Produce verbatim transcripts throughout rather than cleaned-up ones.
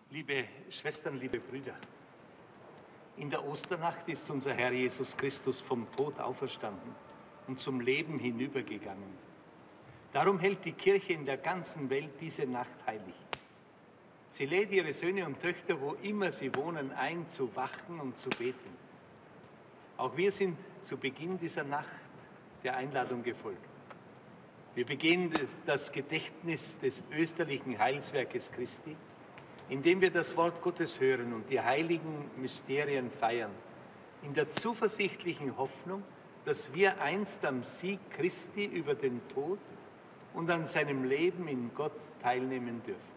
Liebe Schwestern, liebe Brüder, in der Osternacht ist unser Herr Jesus Christus vom Tod auferstanden und zum Leben hinübergegangen. Darum hält die Kirche in der ganzen Welt diese Nacht heilig. Sie lädt ihre Söhne und Töchter, wo immer sie wohnen, ein, zu wachen und zu beten. Auch wir sind zu Beginn dieser Nacht der Einladung gefolgt. Wir begehen das Gedächtnis des österlichen Heilswerkes Christi, indem wir das Wort Gottes hören und die heiligen Mysterien feiern, in der zuversichtlichen Hoffnung, dass wir einst am Sieg Christi über den Tod und an seinem Leben in Gott teilnehmen dürfen.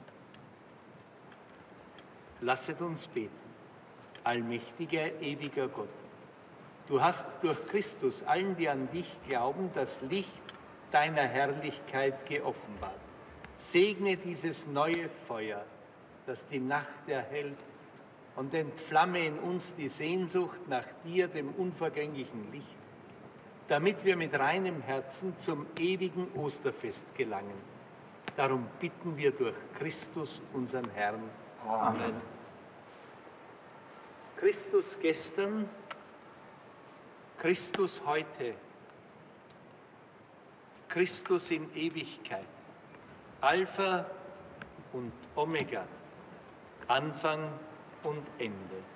Lasset uns beten. Allmächtiger, ewiger Gott, du hast durch Christus allen, die an dich glauben, das Licht deiner Herrlichkeit geoffenbart. Segne dieses neue Feuer, das die Nacht erhellt, und entflamme in uns die Sehnsucht nach dir, dem unvergänglichen Licht, damit wir mit reinem Herzen zum ewigen Osterfest gelangen. Darum bitten wir durch Christus, unseren Herrn. Amen. Christus gestern, Christus heute, Christus in Ewigkeit, Alpha und Omega, Anfang und Ende.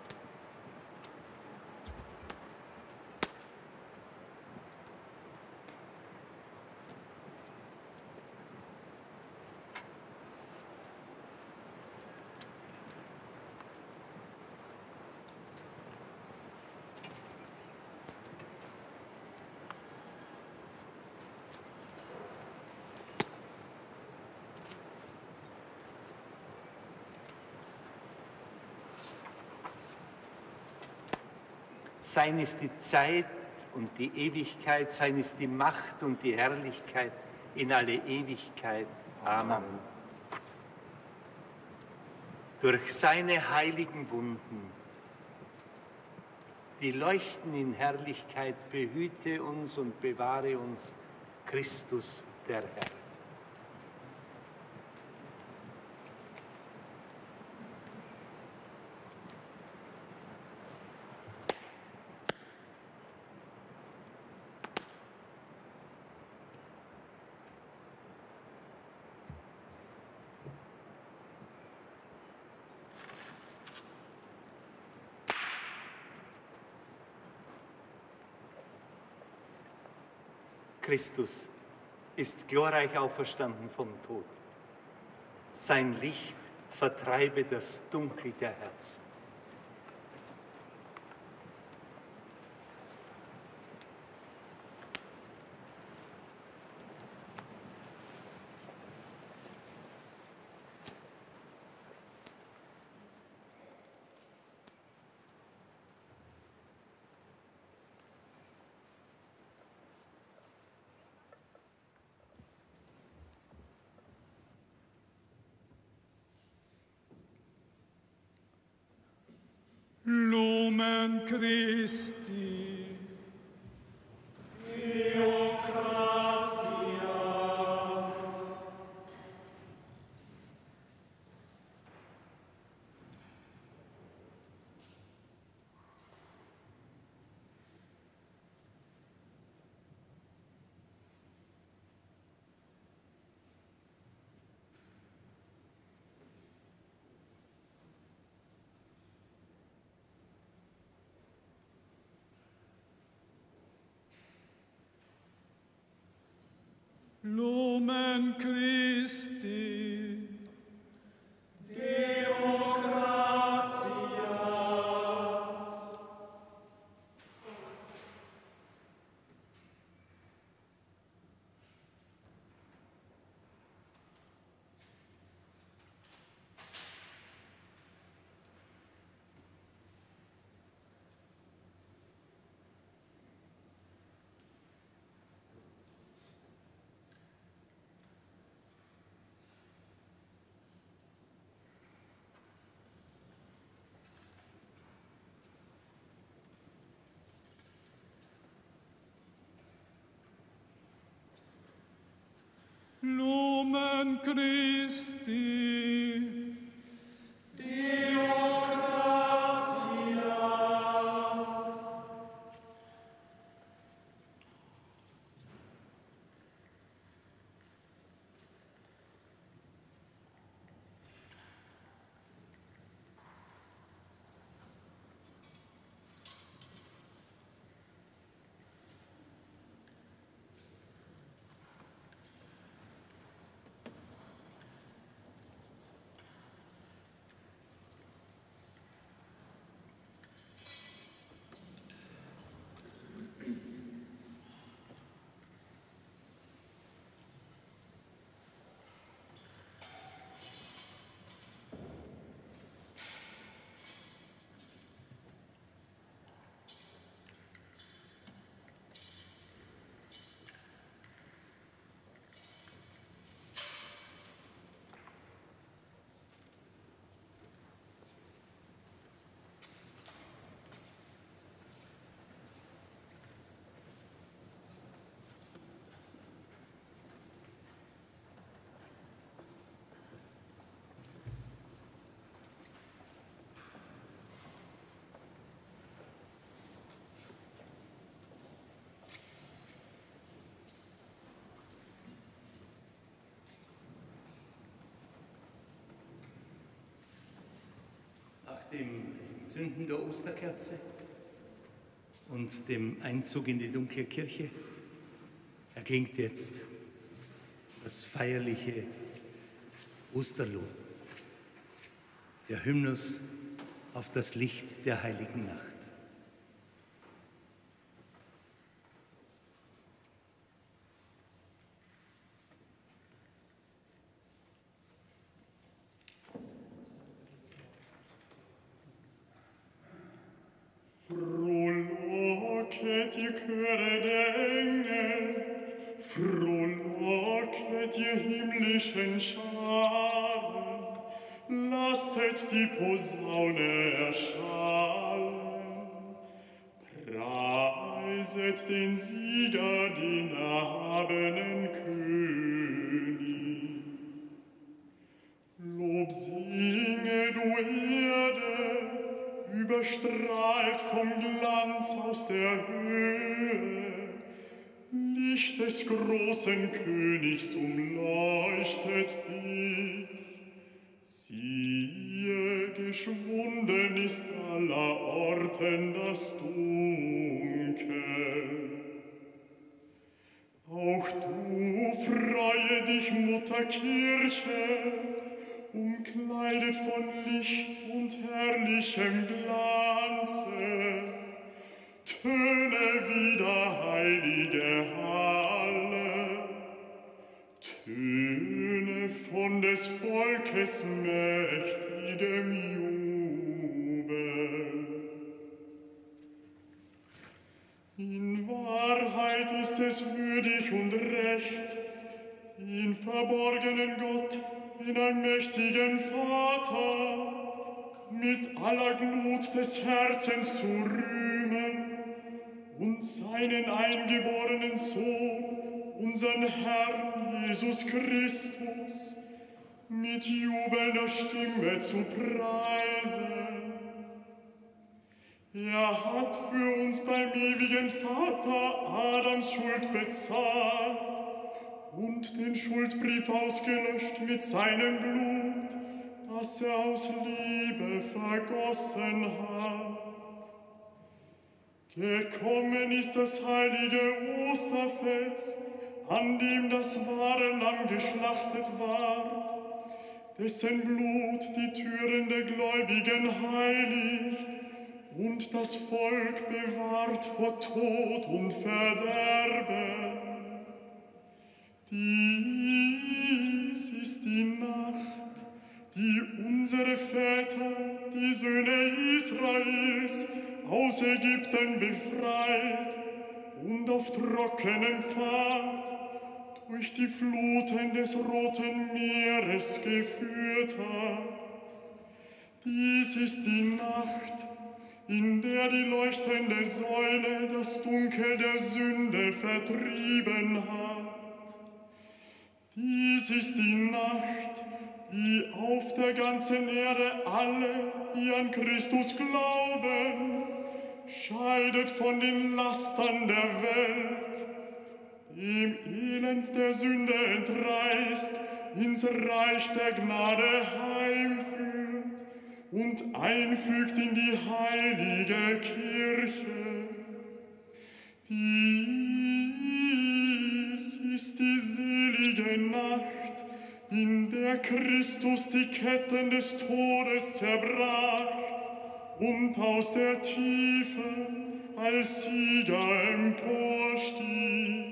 Sein ist die Zeit und die Ewigkeit, sein ist die Macht und die Herrlichkeit in alle Ewigkeit. Amen. Durch seine heiligen Wunden, die leuchten in Herrlichkeit, behüte uns und bewahre uns Christus, der Herr. Christus ist glorreich auferstanden vom Tod. Sein Licht vertreibe das Dunkel der Herzen. Lumen Christi. Eo gratias. Lumen Christi. Deo gratias. Lumen Christi. Deo dem Zünden der Osterkerze und dem Einzug in die dunkle Kirche erklingt jetzt das feierliche Osterlob, der Hymnus auf das Licht der heiligen Nacht. Frohlocket, ihr Chöre der Engel, frohlocket, ihr himmlischen Scharen, lasset die Posaune erschallen, preiset den Sieger, den erhabenen König. Lob singe, du Erde, überstrahlt vom Glanz aus der Höhe, Licht des großen Königs umleuchtet dich. Siehe, geschwunden ist aller Orten das Dunkel. Auch du freue dich, Mutter Kirche, umkleidet von Licht und herrlichem Glanze. Töne wieder, heilige Halle, Töne von des Volkes mächtigem Jubel. In Wahrheit ist es würdig und recht, den verborgenen Gott, den allmächtigen Vater, mit aller Glut des Herzens zu rühmen und seinen eingeborenen Sohn, unseren Herrn Jesus Christus, mit jubelnder Stimme zu preisen. Er hat für uns beim ewigen Vater Adams Schuld bezahlt und den Schuldbrief ausgelöscht mit seinem Blut, das er aus Liebe vergossen hat. Gekommen ist das heilige Osterfest, an dem das wahre Lamm geschlachtet ward, dessen Blut die Türen der Gläubigen heiligt und das Volk bewahrt vor Tod und Verderben. Dies ist die Nacht, die unsere Väter, die Söhne Israels, aus Ägypten befreit und auf trockenem Pfad durch die Fluten des Roten Meeres geführt hat. Dies ist die Nacht, in der die leuchtende Säule das Dunkel der Sünde vertrieben hat. Dies ist die Nacht, die auf der ganzen Erde alle, die an Christus glauben, scheidet von den Lastern der Welt, dem Elend der Sünde entreißt, ins Reich der Gnade heimführt und einfügt in die heilige Kirche. Dies ist die selige Nacht, in der Christus die Ketten des Todes zerbrach und aus der Tiefe als Sieger emporstieg.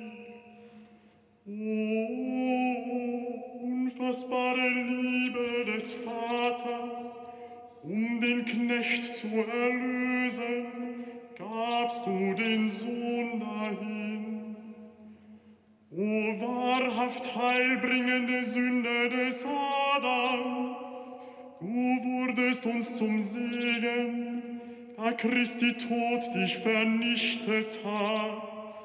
O unfassbare Liebe des Vaters, um den Knecht zu erlösen, gabst du den Sohn dahin. O wahrhaft heilbringende Sünde des Adam, du wurdest uns zum Segen, da Christi Tod dich vernichtet hat.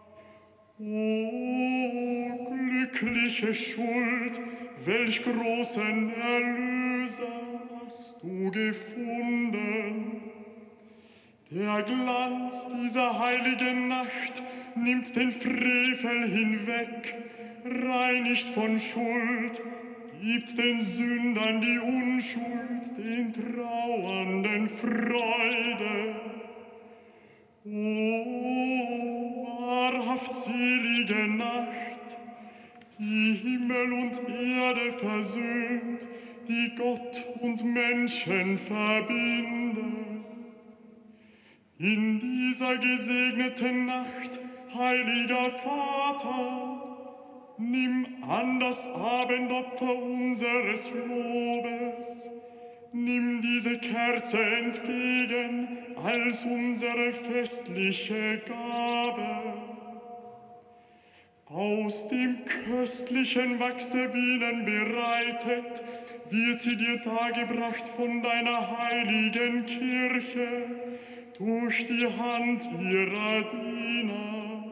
O glückliche Schuld, welch großen Erlöser hast du gefunden. Der Glanz dieser heiligen Nacht nimmt den Frevel hinweg, reinigt von Schuld Gibt den Sündern die Unschuld, den Trauernden Freude. O wahrhaft selige Nacht, die Himmel und Erde versöhnt, die Gott und Menschen verbindet. In dieser gesegneten Nacht, heiliger Vater, nimm an das Abendopfer unseres Lobes. Nimm diese Kerze entgegen als unsere festliche Gabe. Aus dem köstlichen Wachs der Bienen bereitet, wird sie dir dargebracht von deiner heiligen Kirche durch die Hand ihrer Diener.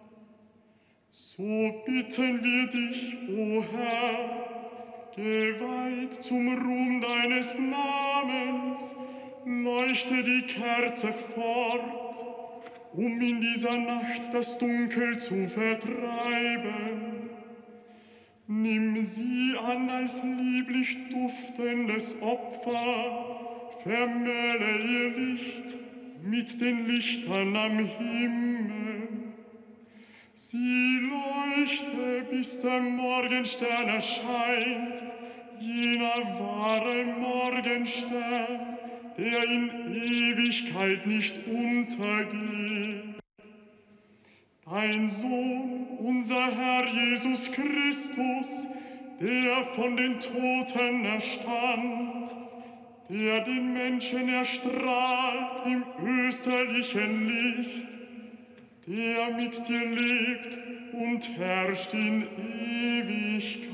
So bitten wir dich, o Herr, geweiht zum Ruhm deines Namens, leuchte die Kerze fort, um in dieser Nacht das Dunkel zu vertreiben. Nimm sie an als lieblich duftendes Opfer, vermähle ihr Licht mit den Lichtern am Himmel. Sie leuchte, bis der Morgenstern erscheint, jener wahre Morgenstern, der in Ewigkeit nicht untergeht. Dein Sohn, unser Herr Jesus Christus, der von den Toten erstand, der den Menschen erstrahlt im österlichen Licht, der mit dir lebt und herrscht in Ewigkeit.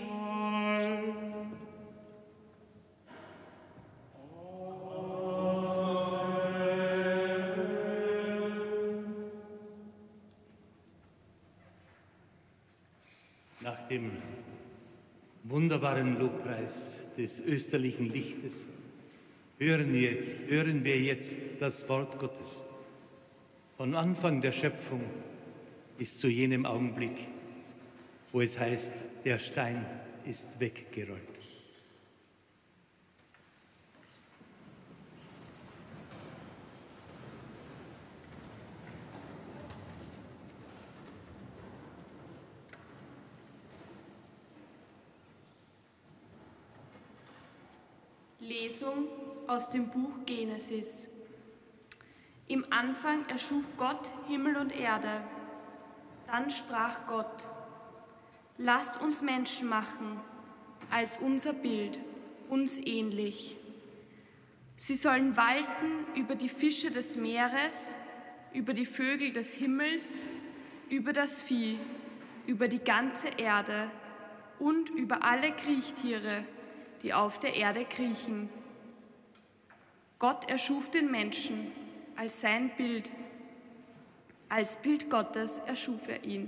Nach dem wunderbaren Lobpreis des österlichen Lichtes hören wir jetzt, hören wir jetzt das Wort Gottes. Von Anfang der Schöpfung bis zu jenem Augenblick, wo es heißt, der Stein ist weggerollt. Lesung aus dem Buch Genesis. Im Anfang erschuf Gott Himmel und Erde. Dann sprach Gott: Lasst uns Menschen machen, als unser Bild, uns ähnlich. Sie sollen walten über die Fische des Meeres, über die Vögel des Himmels, über das Vieh, über die ganze Erde und über alle Kriechtiere, die auf der Erde kriechen. Gott erschuf den Menschen als sein Bild. Als Bild Gottes erschuf er ihn.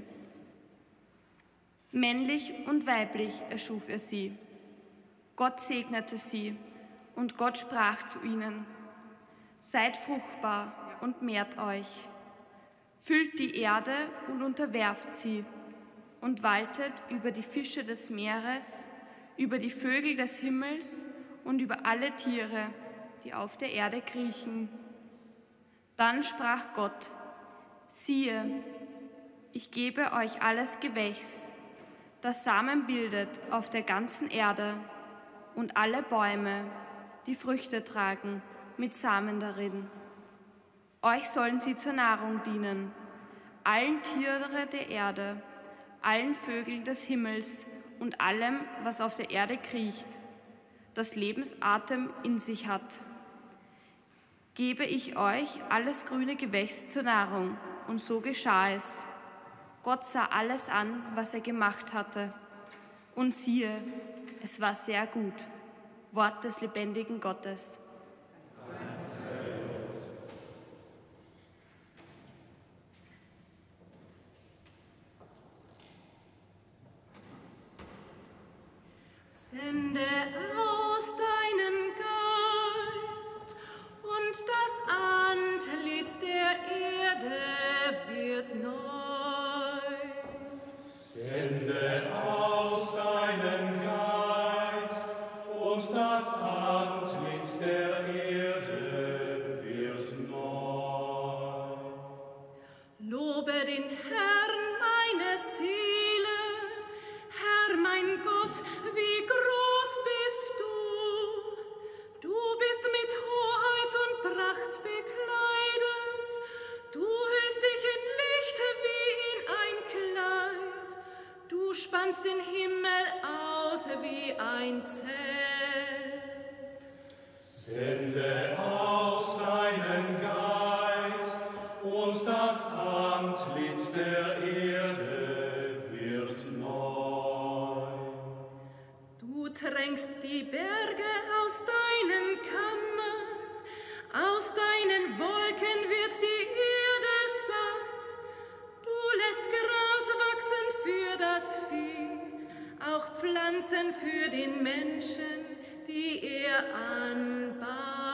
Männlich und weiblich erschuf er sie. Gott segnete sie, und Gott sprach zu ihnen: Seid fruchtbar und mehrt euch. Füllt die Erde und unterwerft sie und waltet über die Fische des Meeres, über die Vögel des Himmels und über alle Tiere, die auf der Erde kriechen. Dann sprach Gott: Siehe, ich gebe euch alles Gewächs, das Samen bildet auf der ganzen Erde, und alle Bäume, die Früchte tragen, mit Samen darin. Euch sollen sie zur Nahrung dienen, allen Tiere der Erde, allen Vögeln des Himmels und allem, was auf der Erde kriecht, das Lebensatem in sich hat. Gebe ich euch alles grüne Gewächs zur Nahrung, und so geschah es. Gott sah alles an, was er gemacht hatte, und siehe, es war sehr gut. Wort des lebendigen Gottes. Sende aus deinen Geist, und das Antlitz der Erde wird neu. Sende aus deinen Geist, Gott, wie groß bist du? Du bist mit Hoheit und Pracht bekleidet. Du hüllst dich in Licht wie in ein Kleid. Du spannst den Himmel aus wie ein Zelt. Sende aus deinen Geist, und das Antlitz der Erde wird neu. Du tränkst die Berge aus deinen Kammern, aus deinen Wolken wird die Erde satt. Du lässt Gras wachsen für das Vieh, auch Pflanzen für den Menschen, die er anbaut.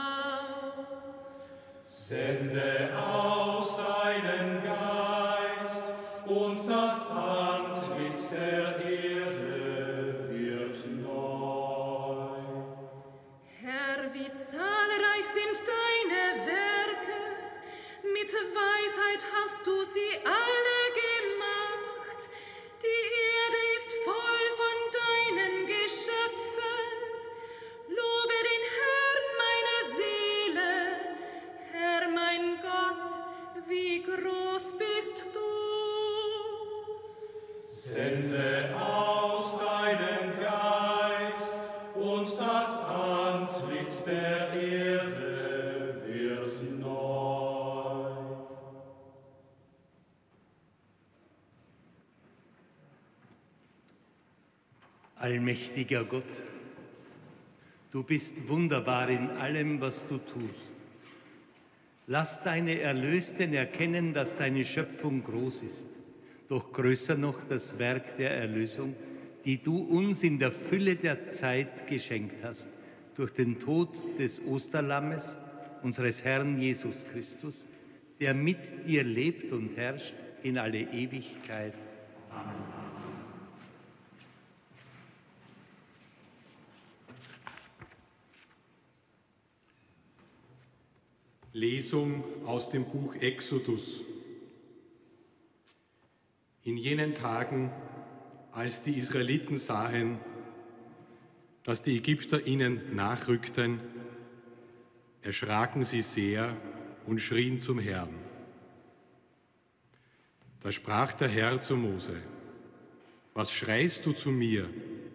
Sende aus deinen Geist, und das Antlitz der Erde wird neu. Herr, wie zahlreich sind deine Werke, mit Weisheit hast du sie alle gemacht. Die Erde ist voll von deinen Geschöpfen. Lobe den Herrn, meine Seele. Herr, mein Gott, wie groß bist du? Sende aus deinen Geist, und das Antlitz der Erde wird neu. Allmächtiger Gott, du bist wunderbar in allem, was du tust. Lass deine Erlösten erkennen, dass deine Schöpfung groß ist, doch größer noch das Werk der Erlösung, die du uns in der Fülle der Zeit geschenkt hast, durch den Tod des Osterlammes, unseres Herrn Jesus Christus, der mit dir lebt und herrscht in alle Ewigkeit. Amen. Lesung aus dem Buch Exodus. In jenen Tagen, als die Israeliten sahen, dass die Ägypter ihnen nachrückten, erschraken sie sehr und schrien zum Herrn. Da sprach der Herr zu Mose: Was schreist du zu mir?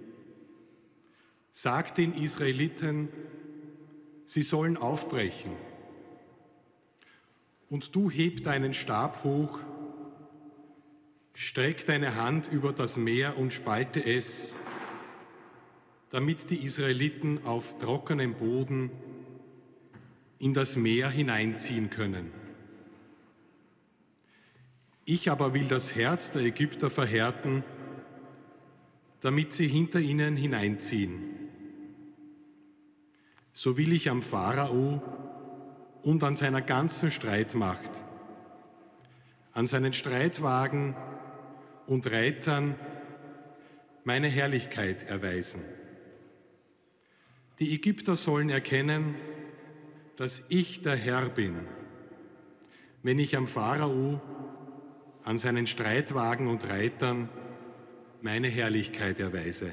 Sag den Israeliten, sie sollen aufbrechen. Und du heb deinen Stab hoch, streck deine Hand über das Meer und spalte es, damit die Israeliten auf trockenem Boden in das Meer hineinziehen können. Ich aber will das Herz der Ägypter verhärten, damit sie hinter ihnen hineinziehen. So will ich am Pharao und an seiner ganzen Streitmacht, an seinen Streitwagen und Reitern meine Herrlichkeit erweisen. Die Ägypter sollen erkennen, dass ich der Herr bin, wenn ich am Pharao, an seinen Streitwagen und Reitern meine Herrlichkeit erweise.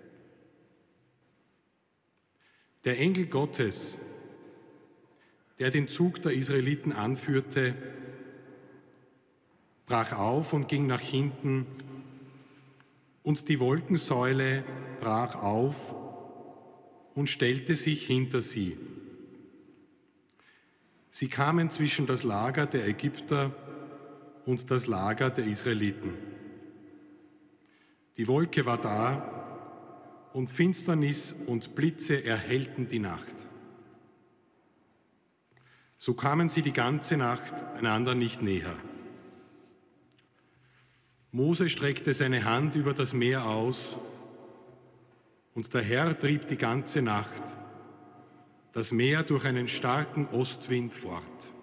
Der Engel Gottes, der den Zug der Israeliten anführte, brach auf und ging nach hinten, und die Wolkensäule brach auf und stellte sich hinter sie. Sie kamen zwischen das Lager der Ägypter und das Lager der Israeliten. Die Wolke war da, und Finsternis und Blitze erhellten die Nacht. So kamen sie die ganze Nacht einander nicht näher. Mose streckte seine Hand über das Meer aus, und der Herr trieb die ganze Nacht das Meer durch einen starken Ostwind fort.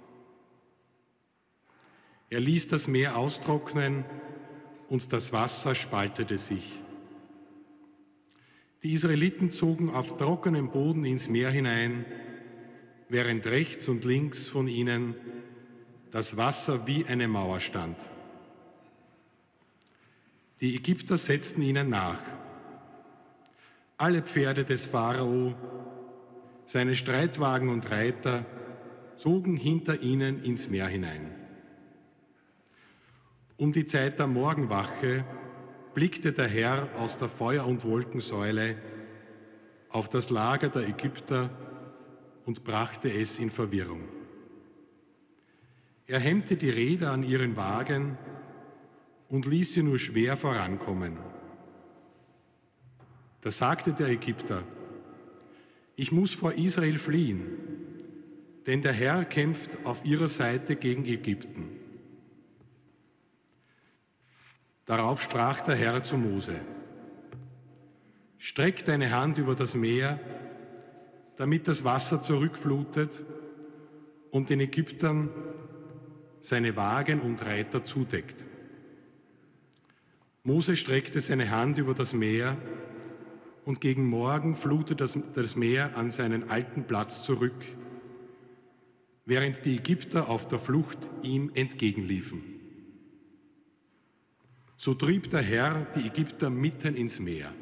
Er ließ das Meer austrocknen, und das Wasser spaltete sich. Die Israeliten zogen auf trockenem Boden ins Meer hinein, während rechts und links von ihnen das Wasser wie eine Mauer stand. Die Ägypter setzten ihnen nach, alle Pferde des Pharao, seine Streitwagen und Reiter zogen hinter ihnen ins Meer hinein. Um die Zeit der Morgenwache blickte der Herr aus der Feuer- und Wolkensäule auf das Lager der Ägypter und brachte es in Verwirrung. Er hemmte die Räder an ihren Wagen und ließ sie nur schwer vorankommen. Da sagte der Ägypter: Ich muss vor Israel fliehen, denn der Herr kämpft auf ihrer Seite gegen Ägypten. Darauf sprach der Herr zu Mose: Streck deine Hand über das Meer, damit das Wasser zurückflutet und den Ägyptern seine Wagen und Reiter zudeckt. Mose streckte seine Hand über das Meer, und gegen Morgen flutete das, das Meer an seinen alten Platz zurück, während die Ägypter auf der Flucht ihm entgegenliefen. So trieb der Herr die Ägypter mitten ins Meer.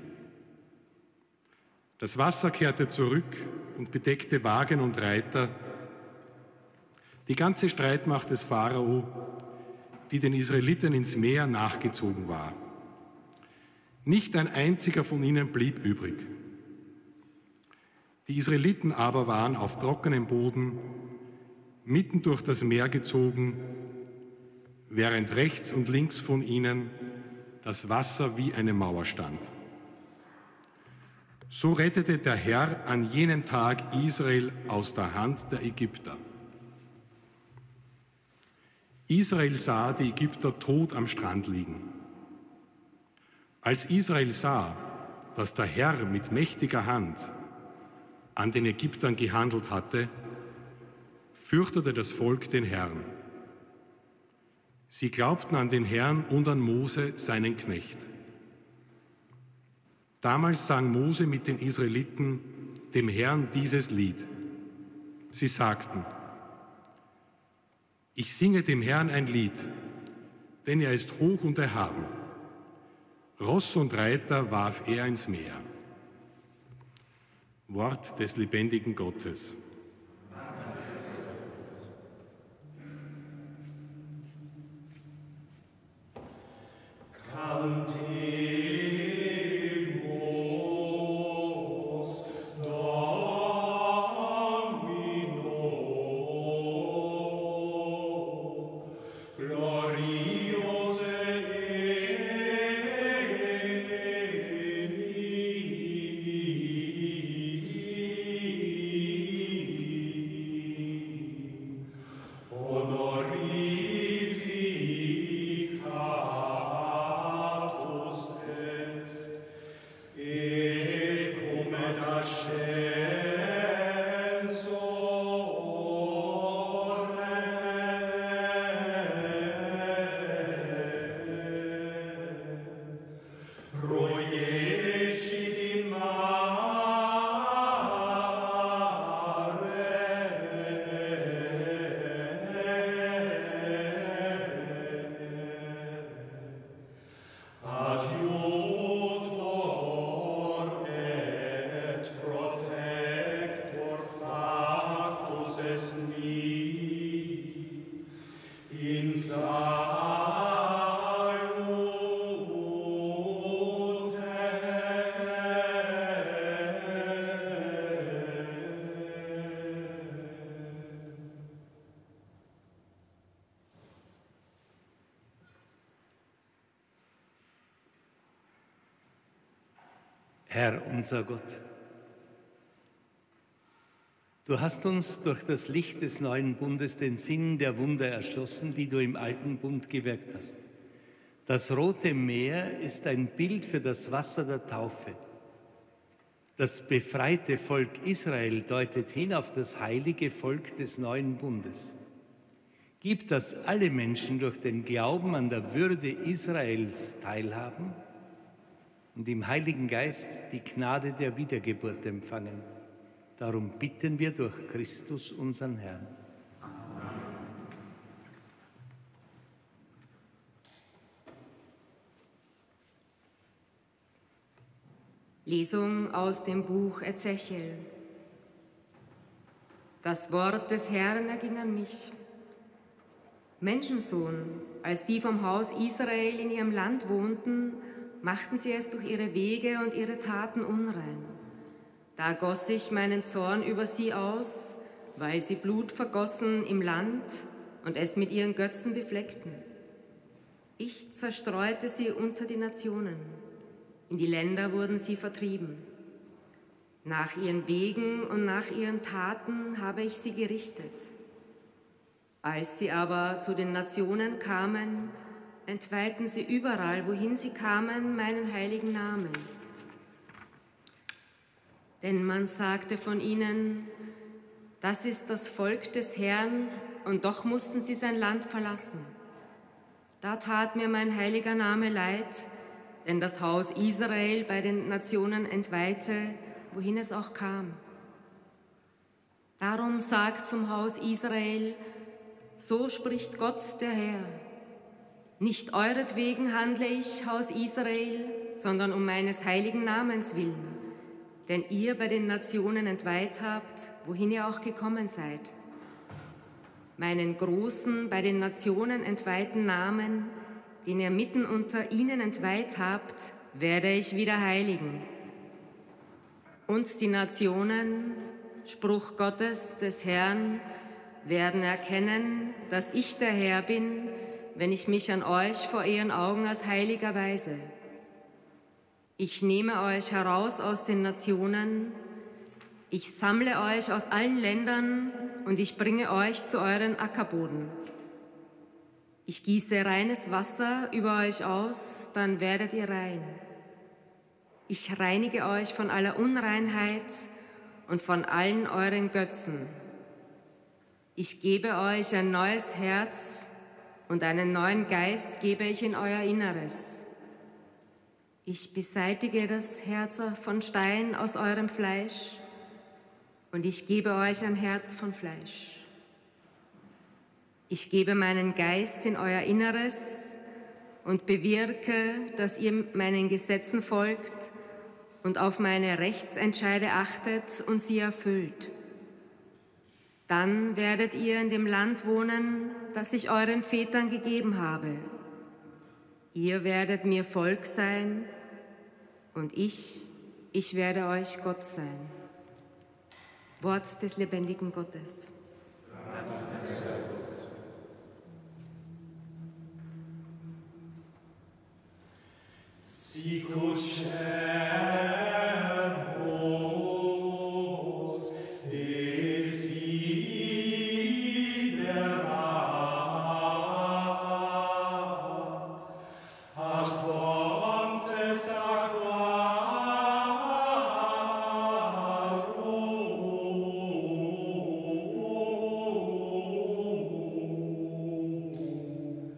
Das Wasser kehrte zurück und bedeckte Wagen und Reiter. Die ganze Streitmacht des Pharao, die den Israeliten ins Meer nachgezogen war. Nicht ein einziger von ihnen blieb übrig. Die Israeliten aber waren auf trockenem Boden, mitten durch das Meer gezogen, während rechts und links von ihnen das Wasser wie eine Mauer stand. So rettete der Herr an jenem Tag Israel aus der Hand der Ägypter. Israel sah die Ägypter tot am Strand liegen. Als Israel sah, dass der Herr mit mächtiger Hand an den Ägyptern gehandelt hatte, fürchtete das Volk den Herrn. Sie glaubten an den Herrn und an Mose, seinen Knecht. Damals sang Mose mit den Israeliten dem Herrn dieses Lied. Sie sagten: Ich singe dem Herrn ein Lied, denn er ist hoch und erhaben. Ross und Reiter warf er ins Meer. Wort des lebendigen Gottes. Herr unser Gott, du hast uns durch das Licht des neuen Bundes den Sinn der Wunder erschlossen, die du im alten Bund gewirkt hast. Das Rote Meer ist ein Bild für das Wasser der Taufe. Das befreite Volk Israel deutet hin auf das heilige Volk des neuen Bundes. Gib, dass alle Menschen durch den Glauben an der Würde Israels teilhaben und im Heiligen Geist die Gnade der Wiedergeburt empfangen. Darum bitten wir durch Christus, unseren Herrn. Lesung aus dem Buch Ezechiel. Das Wort des Herrn erging an mich. Menschensohn, als die vom Haus Israel in ihrem Land wohnten, machten sie es durch ihre Wege und ihre Taten unrein. Da goss ich meinen Zorn über sie aus, weil sie Blut vergossen im Land und es mit ihren Götzen befleckten. Ich zerstreute sie unter die Nationen. In die Länder wurden sie vertrieben. Nach ihren Wegen und nach ihren Taten habe ich sie gerichtet. Als sie aber zu den Nationen kamen, entweihten sie überall, wohin sie kamen, meinen heiligen Namen. Denn man sagte von ihnen, das ist das Volk des Herrn, und doch mussten sie sein Land verlassen. Da tat mir mein heiliger Name leid, denn das Haus Israel bei den Nationen entweihte, wohin es auch kam. Darum sagt zum Haus Israel, so spricht Gott der Herr. Nicht euretwegen handle ich, Haus Israel, sondern um meines heiligen Namens willen, den ihr bei den Nationen entweiht habt, wohin ihr auch gekommen seid. Meinen großen, bei den Nationen entweihten Namen, den ihr mitten unter ihnen entweiht habt, werde ich wieder heiligen. Und die Nationen, Spruch Gottes des Herrn, werden erkennen, dass ich der Herr bin, wenn ich mich an euch vor ihren Augen als heilig erweise. Ich nehme euch heraus aus den Nationen, ich sammle euch aus allen Ländern und ich bringe euch zu euren Ackerboden. Ich gieße reines Wasser über euch aus, dann werdet ihr rein. Ich reinige euch von aller Unreinheit und von allen euren Götzen. Ich gebe euch ein neues Herz und einen neuen Geist gebe ich in euer Inneres. Ich beseitige das Herz von Stein aus eurem Fleisch und ich gebe euch ein Herz von Fleisch. Ich gebe meinen Geist in euer Inneres und bewirke, dass ihr meinen Gesetzen folgt und auf meine Rechtsentscheide achtet und sie erfüllt. Dann werdet ihr in dem Land wohnen, das ich euren Vätern gegeben habe. Ihr werdet mir Volk sein und ich, ich werde euch Gott sein. Wort des lebendigen Gottes. Sicut servus desiderat, ad fontes aquarum,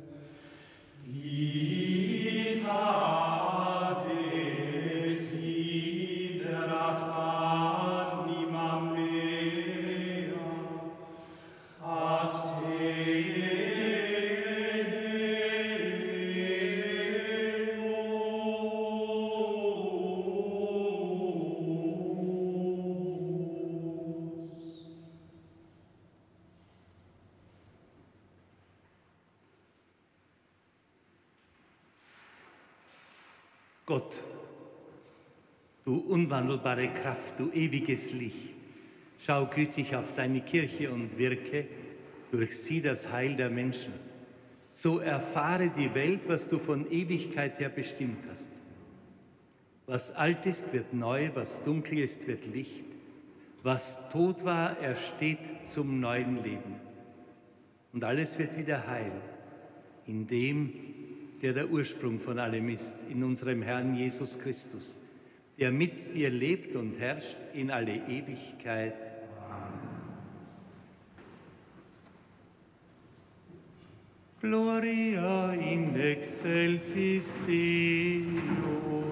ita desiderat anima mea, ad te deus. Gott, du unwandelbare Kraft, du ewiges Licht, schau gütig auf deine Kirche und wirke durch sie das Heil der Menschen. So erfahre die Welt, was du von Ewigkeit her bestimmt hast. Was alt ist, wird neu, was dunkel ist, wird Licht. Was tot war, ersteht zum neuen Leben. Und alles wird wieder heil, in dem, der der Ursprung von allem ist, in unserem Herrn Jesus Christus, der mit dir lebt und herrscht in alle Ewigkeit. Amen. Gloria in excelsis Deo.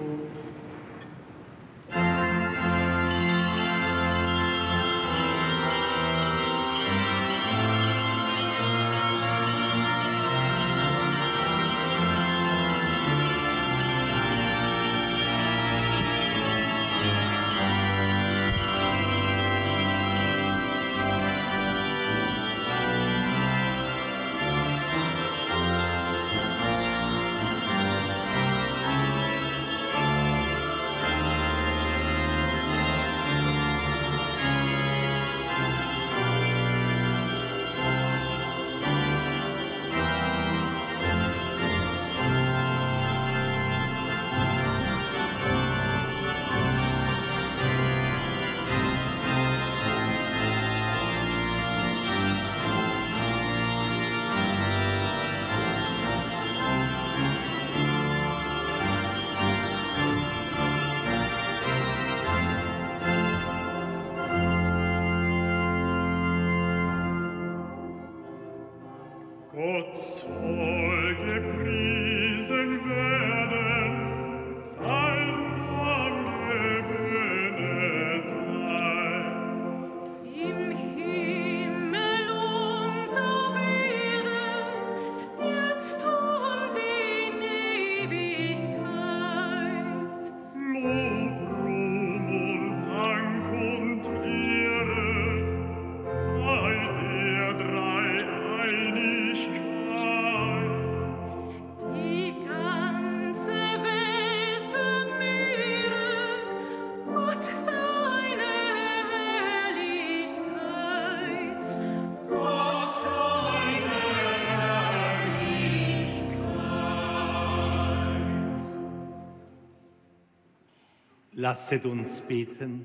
Gott soll gepriesen werden, sein Name benedeit. Im Himmel und auf Erden, jetzt und in Ewigkeit. Lob, Ruhm und Dank und Ehre sei der Dreieinigkeit. Die ganze Welt vermehre Gott seine Herrlichkeit. Gott seine Herrlichkeit. Lasset uns beten.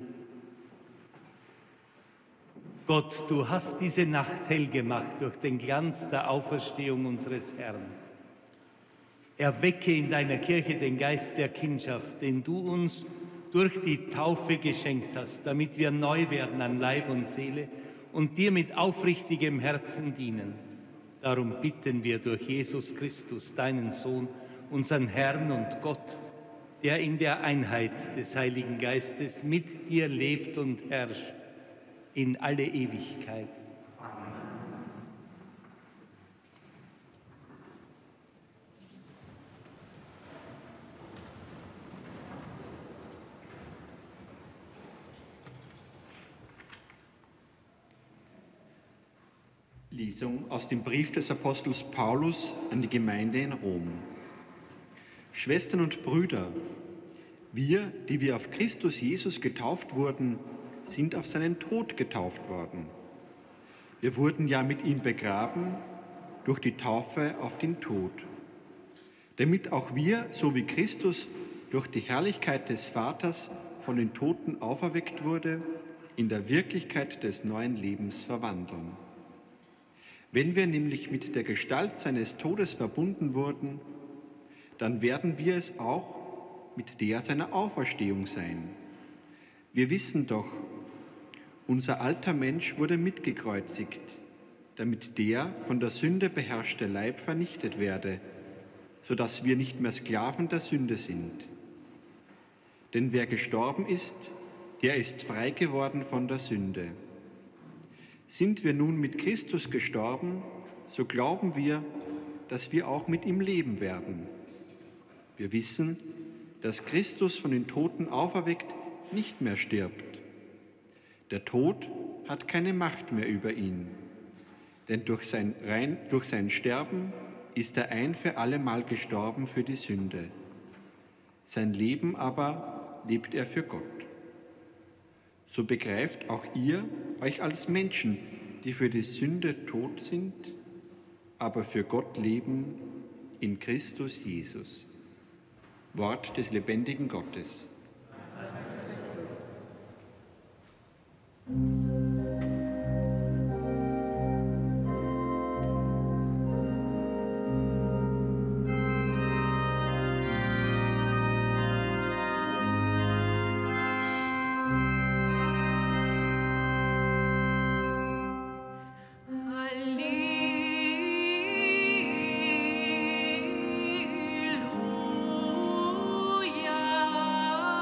Gott, du hast diese Nacht hell gemacht durch den Glanz der Auferstehung unseres Herrn. Erwecke in deiner Kirche den Geist der Kindschaft, den du uns durch die Taufe geschenkt hast, damit wir neu werden an Leib und Seele und dir mit aufrichtigem Herzen dienen. Darum bitten wir durch Jesus Christus, deinen Sohn, unseren Herrn und Gott, der in der Einheit des Heiligen Geistes mit dir lebt und herrscht in alle Ewigkeit. Lesung aus dem Brief des Apostels Paulus an die Gemeinde in Rom. Schwestern und Brüder, wir, die wir auf Christus Jesus getauft wurden, sind auf seinen Tod getauft worden. Wir wurden ja mit ihm begraben durch die Taufe auf den Tod, damit auch wir, so wie Christus durch die Herrlichkeit des Vaters von den Toten auferweckt wurde, in der Wirklichkeit des neuen Lebens verwandeln. Wenn wir nämlich mit der Gestalt seines Todes verbunden wurden, dann werden wir es auch mit der seiner Auferstehung sein. Wir wissen doch, unser alter Mensch wurde mitgekreuzigt, damit der von der Sünde beherrschte Leib vernichtet werde, sodass wir nicht mehr Sklaven der Sünde sind. Denn wer gestorben ist, der ist frei geworden von der Sünde. Sind wir nun mit Christus gestorben, so glauben wir, dass wir auch mit ihm leben werden. Wir wissen, dass Christus von den Toten auferweckt nicht mehr stirbt. Der Tod hat keine Macht mehr über ihn, denn durch sein, rein, durch sein Sterben ist er ein für allemal gestorben für die Sünde. Sein Leben aber lebt er für Gott. So begreift auch ihr euch als Menschen, die für die Sünde tot sind, aber für Gott leben in Christus Jesus. Wort des lebendigen Gottes. Halleluja.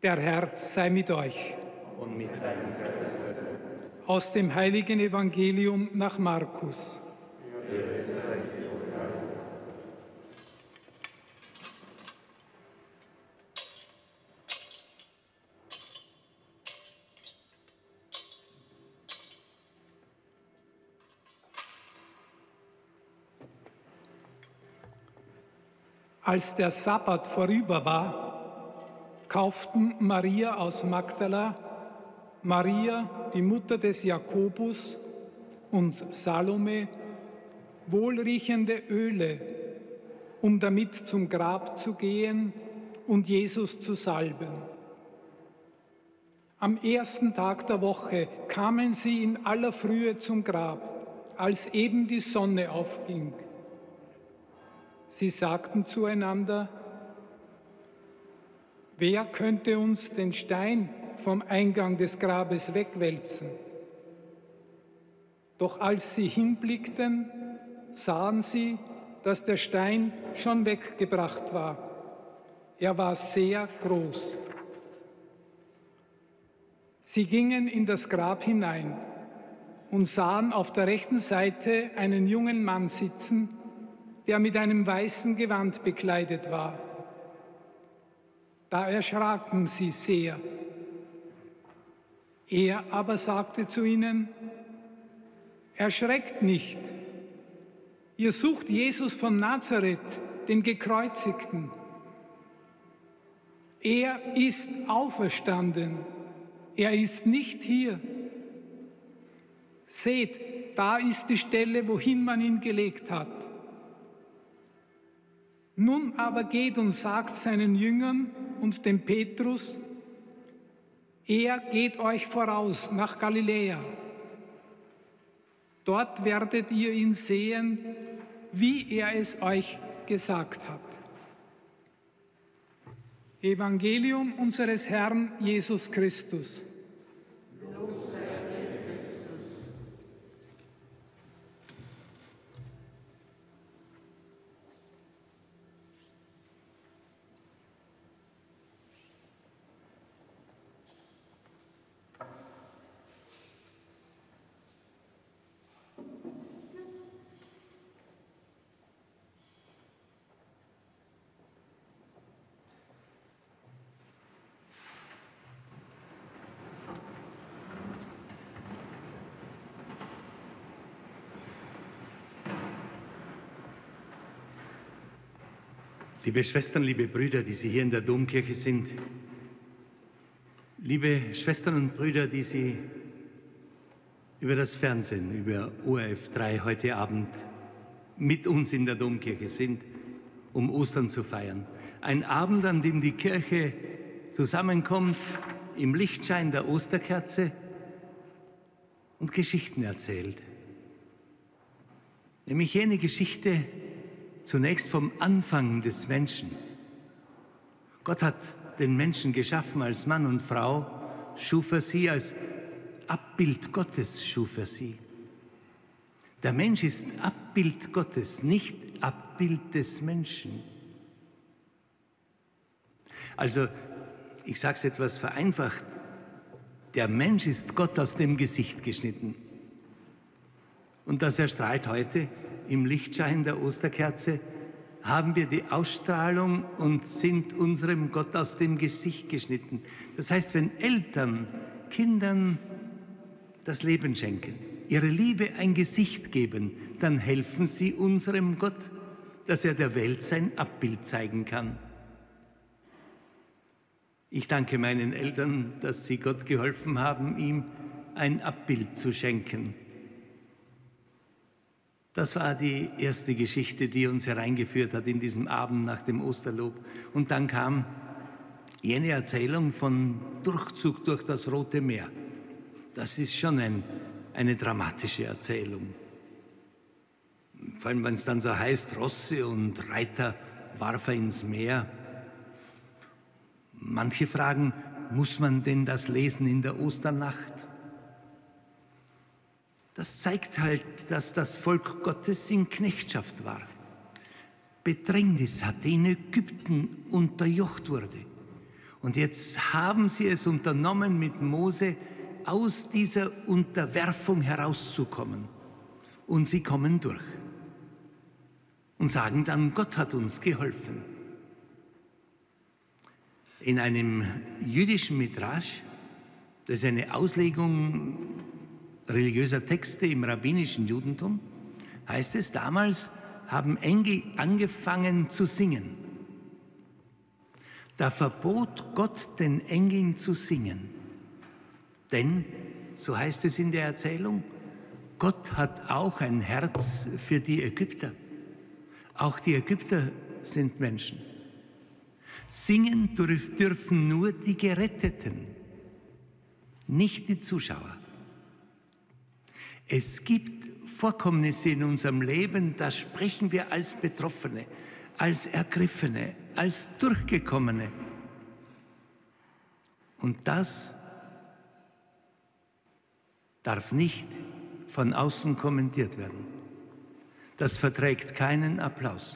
Der Herr sei mit euch. Und mit deinem Geist. Aus dem heiligen Evangelium nach Markus. Als der Sabbat vorüber war, kauften Maria aus Magdala, Maria, die Mutter des Jakobus, und Salome wohlriechende Öle, um damit zum Grab zu gehen und Jesus zu salben. Am ersten Tag der Woche kamen sie in aller Frühe zum Grab, als eben die Sonne aufging. Sie sagten zueinander: Wer könnte uns den Stein vom Eingang des Grabes wegwälzen? Doch als sie hinblickten, sahen sie, dass der Stein schon weggebracht war. Er war sehr groß. Sie gingen in das Grab hinein und sahen auf der rechten Seite einen jungen Mann sitzen, der mit einem weißen Gewand bekleidet war. Da erschraken sie sehr. Er aber sagte zu ihnen: Erschreckt nicht, ihr sucht Jesus von Nazareth, den Gekreuzigten. Er ist auferstanden, er ist nicht hier. Seht, da ist die Stelle, wohin man ihn gelegt hat. Nun aber geht und sagt seinen Jüngern und dem Petrus: Er geht euch voraus nach Galiläa. Dort werdet ihr ihn sehen, wie er es euch gesagt hat. Evangelium unseres Herrn Jesus Christus. Liebe Schwestern, liebe Brüder, die Sie hier in der Domkirche sind, liebe Schwestern und Brüder, die Sie über das Fernsehen, über O R F drei heute Abend mit uns in der Domkirche sind, um Ostern zu feiern. Ein Abend, an dem die Kirche zusammenkommt im Lichtschein der Osterkerze und Geschichten erzählt. Nämlich jene Geschichte, zunächst vom Anfang des Menschen. Gott hat den Menschen geschaffen als Mann und Frau, schuf er sie, als Abbild Gottes schuf er sie. Der Mensch ist Abbild Gottes, nicht Abbild des Menschen. Also, ich sage es etwas vereinfacht, der Mensch ist Gott aus dem Gesicht geschnitten. Und das erstrahlt heute im Lichtschein der Osterkerze, haben wir die Ausstrahlung und sind unserem Gott aus dem Gesicht geschnitten. Das heißt, wenn Eltern Kindern das Leben schenken, ihre Liebe ein Gesicht geben, dann helfen sie unserem Gott, dass er der Welt sein Abbild zeigen kann. Ich danke meinen Eltern, dass sie Gott geholfen haben, ihm ein Abbild zu schenken. Das war die erste Geschichte, die uns hereingeführt hat in diesem Abend nach dem Osterlob. Und dann kam jene Erzählung von Durchzug durch das Rote Meer. Das ist schon ein, eine dramatische Erzählung. Vor allem, wenn es dann so heißt, Rosse und Reiter warf er ins Meer. Manche fragen, muss man denn das lesen in der Osternacht? Das zeigt halt, dass das Volk Gottes in Knechtschaft war, Bedrängnis hatte, in Ägypten unterjocht wurde. Und jetzt haben sie es unternommen, mit Mose aus dieser Unterwerfung herauszukommen. Und sie kommen durch und sagen dann, Gott hat uns geholfen. In einem jüdischen Midrash, das ist eine Auslegung religiöser Texte im rabbinischen Judentum, heißt es, damals haben Engel angefangen zu singen. Da verbot Gott den Engeln zu singen. Denn, so heißt es in der Erzählung, Gott hat auch ein Herz für die Ägypter. Auch die Ägypter sind Menschen. Singen dürfen nur die Geretteten, nicht die Zuschauer. Es gibt Vorkommnisse in unserem Leben, da sprechen wir als Betroffene, als Ergriffene, als Durchgekommene. Und das darf nicht von außen kommentiert werden. Das verträgt keinen Applaus.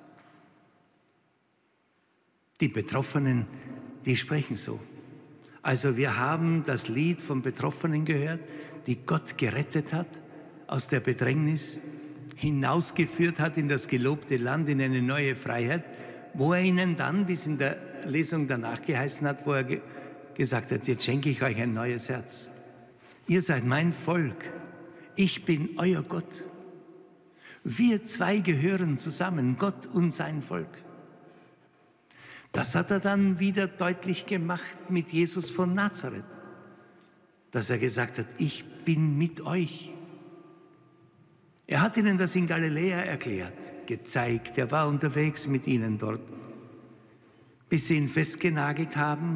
Die Betroffenen, die sprechen so. Also wir haben das Lied von Betroffenen gehört, die Gott gerettet hat, aus der Bedrängnis hinausgeführt hat in das gelobte Land, in eine neue Freiheit, wo er ihnen dann, wie es in der Lesung danach geheißen hat, wo er ge gesagt hat, jetzt schenke ich euch ein neues Herz. Ihr seid mein Volk, ich bin euer Gott. Wir zwei gehören zusammen, Gott und sein Volk. Das hat er dann wieder deutlich gemacht mit Jesus von Nazareth, dass er gesagt hat, ich bin mit euch. Er hat ihnen das in Galiläa erklärt, gezeigt, er war unterwegs mit ihnen dort, bis sie ihn festgenagelt haben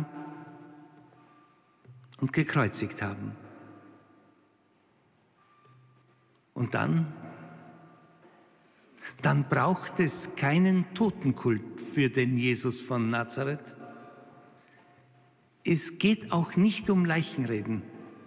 und gekreuzigt haben. Und dann, dann braucht es keinen Totenkult für den Jesus von Nazareth. Es geht auch nicht um Leichenreden,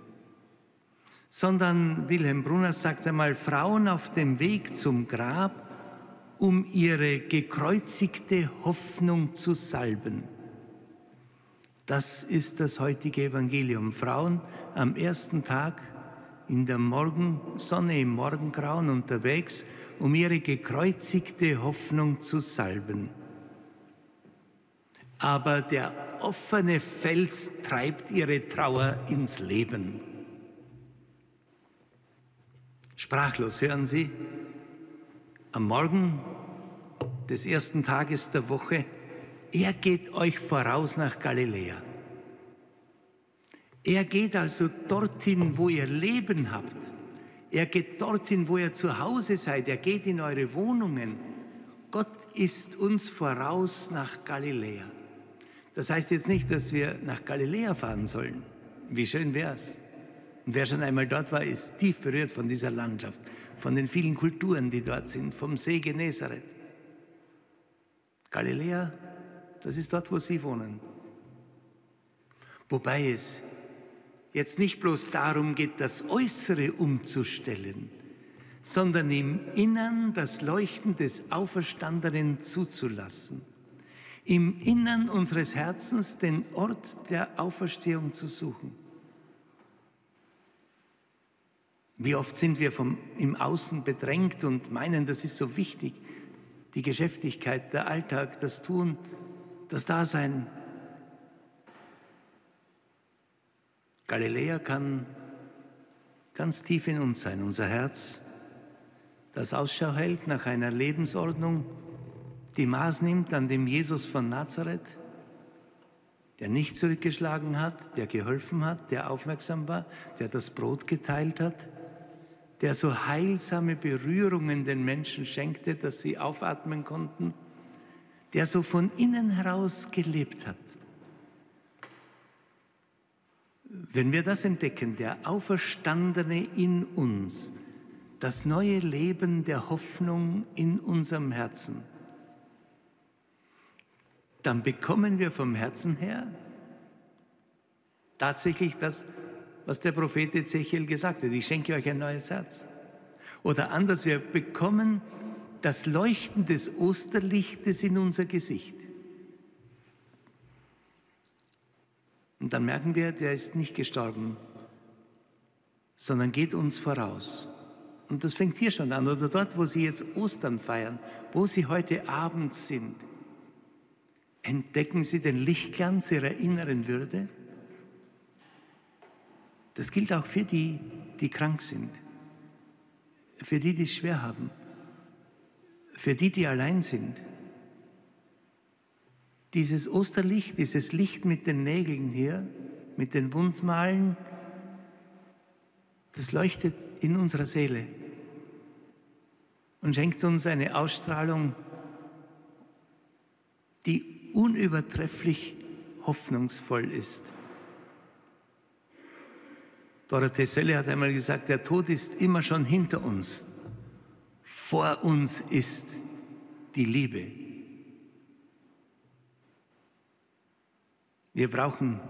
sondern Wilhelm Brunner sagt einmal, Frauen auf dem Weg zum Grab, um ihre gekreuzigte Hoffnung zu salben. Das ist das heutige Evangelium. Frauen am ersten Tag in der Morgensonne, im Morgengrauen unterwegs, um ihre gekreuzigte Hoffnung zu salben. Aber der offene Fels treibt ihre Trauer ins Leben. Sprachlos, hören Sie, am Morgen des ersten Tages der Woche, er geht euch voraus nach Galiläa. Er geht also dorthin, wo ihr Leben habt. Er geht dorthin, wo ihr zu Hause seid. Er geht in eure Wohnungen. Gott ist uns voraus nach Galiläa. Das heißt jetzt nicht, dass wir nach Galiläa fahren sollen. Wie schön wäre es. Und wer schon einmal dort war, ist tief berührt von dieser Landschaft, von den vielen Kulturen, die dort sind, vom See Genezareth. Galiläa, das ist dort, wo Sie wohnen. Wobei es jetzt nicht bloß darum geht, das Äußere umzustellen, sondern im Innern das Leuchten des Auferstandenen zuzulassen. Im Innern unseres Herzens den Ort der Auferstehung zu suchen. Wie oft sind wir vom, im Außen bedrängt und meinen, das ist so wichtig. Die Geschäftigkeit, der Alltag, das Tun, das Dasein. Galiläa kann ganz tief in uns sein, unser Herz, das Ausschau hält nach einer Lebensordnung, die Maß nimmt an dem Jesus von Nazareth, der nicht zurückgeschlagen hat, der geholfen hat, der aufmerksam war, der das Brot geteilt hat, der so heilsame Berührungen den Menschen schenkte, dass sie aufatmen konnten, der so von innen heraus gelebt hat. Wenn wir das entdecken, der Auferstandene in uns, das neue Leben der Hoffnung in unserem Herzen, dann bekommen wir vom Herzen her tatsächlich das, was der Prophet Ezechiel gesagt hat, ich schenke euch ein neues Herz. Oder anders, wir bekommen das Leuchten des Osterlichtes in unser Gesicht. Und dann merken wir, der ist nicht gestorben, sondern geht uns voraus. Und das fängt hier schon an, oder dort, wo Sie jetzt Ostern feiern, wo Sie heute Abend sind. Entdecken Sie den Lichtglanz Ihrer inneren Würde? Das gilt auch für die, die krank sind, für die, die es schwer haben, für die, die allein sind. Dieses Osterlicht, dieses Licht mit den Nägeln hier, mit den Wundmalen, das leuchtet in unserer Seele und schenkt uns eine Ausstrahlung, die unübertrefflich hoffnungsvoll ist. Dorothee Sölle hat einmal gesagt, der Tod ist immer schon hinter uns. Vor uns ist die Liebe. Wir brauchen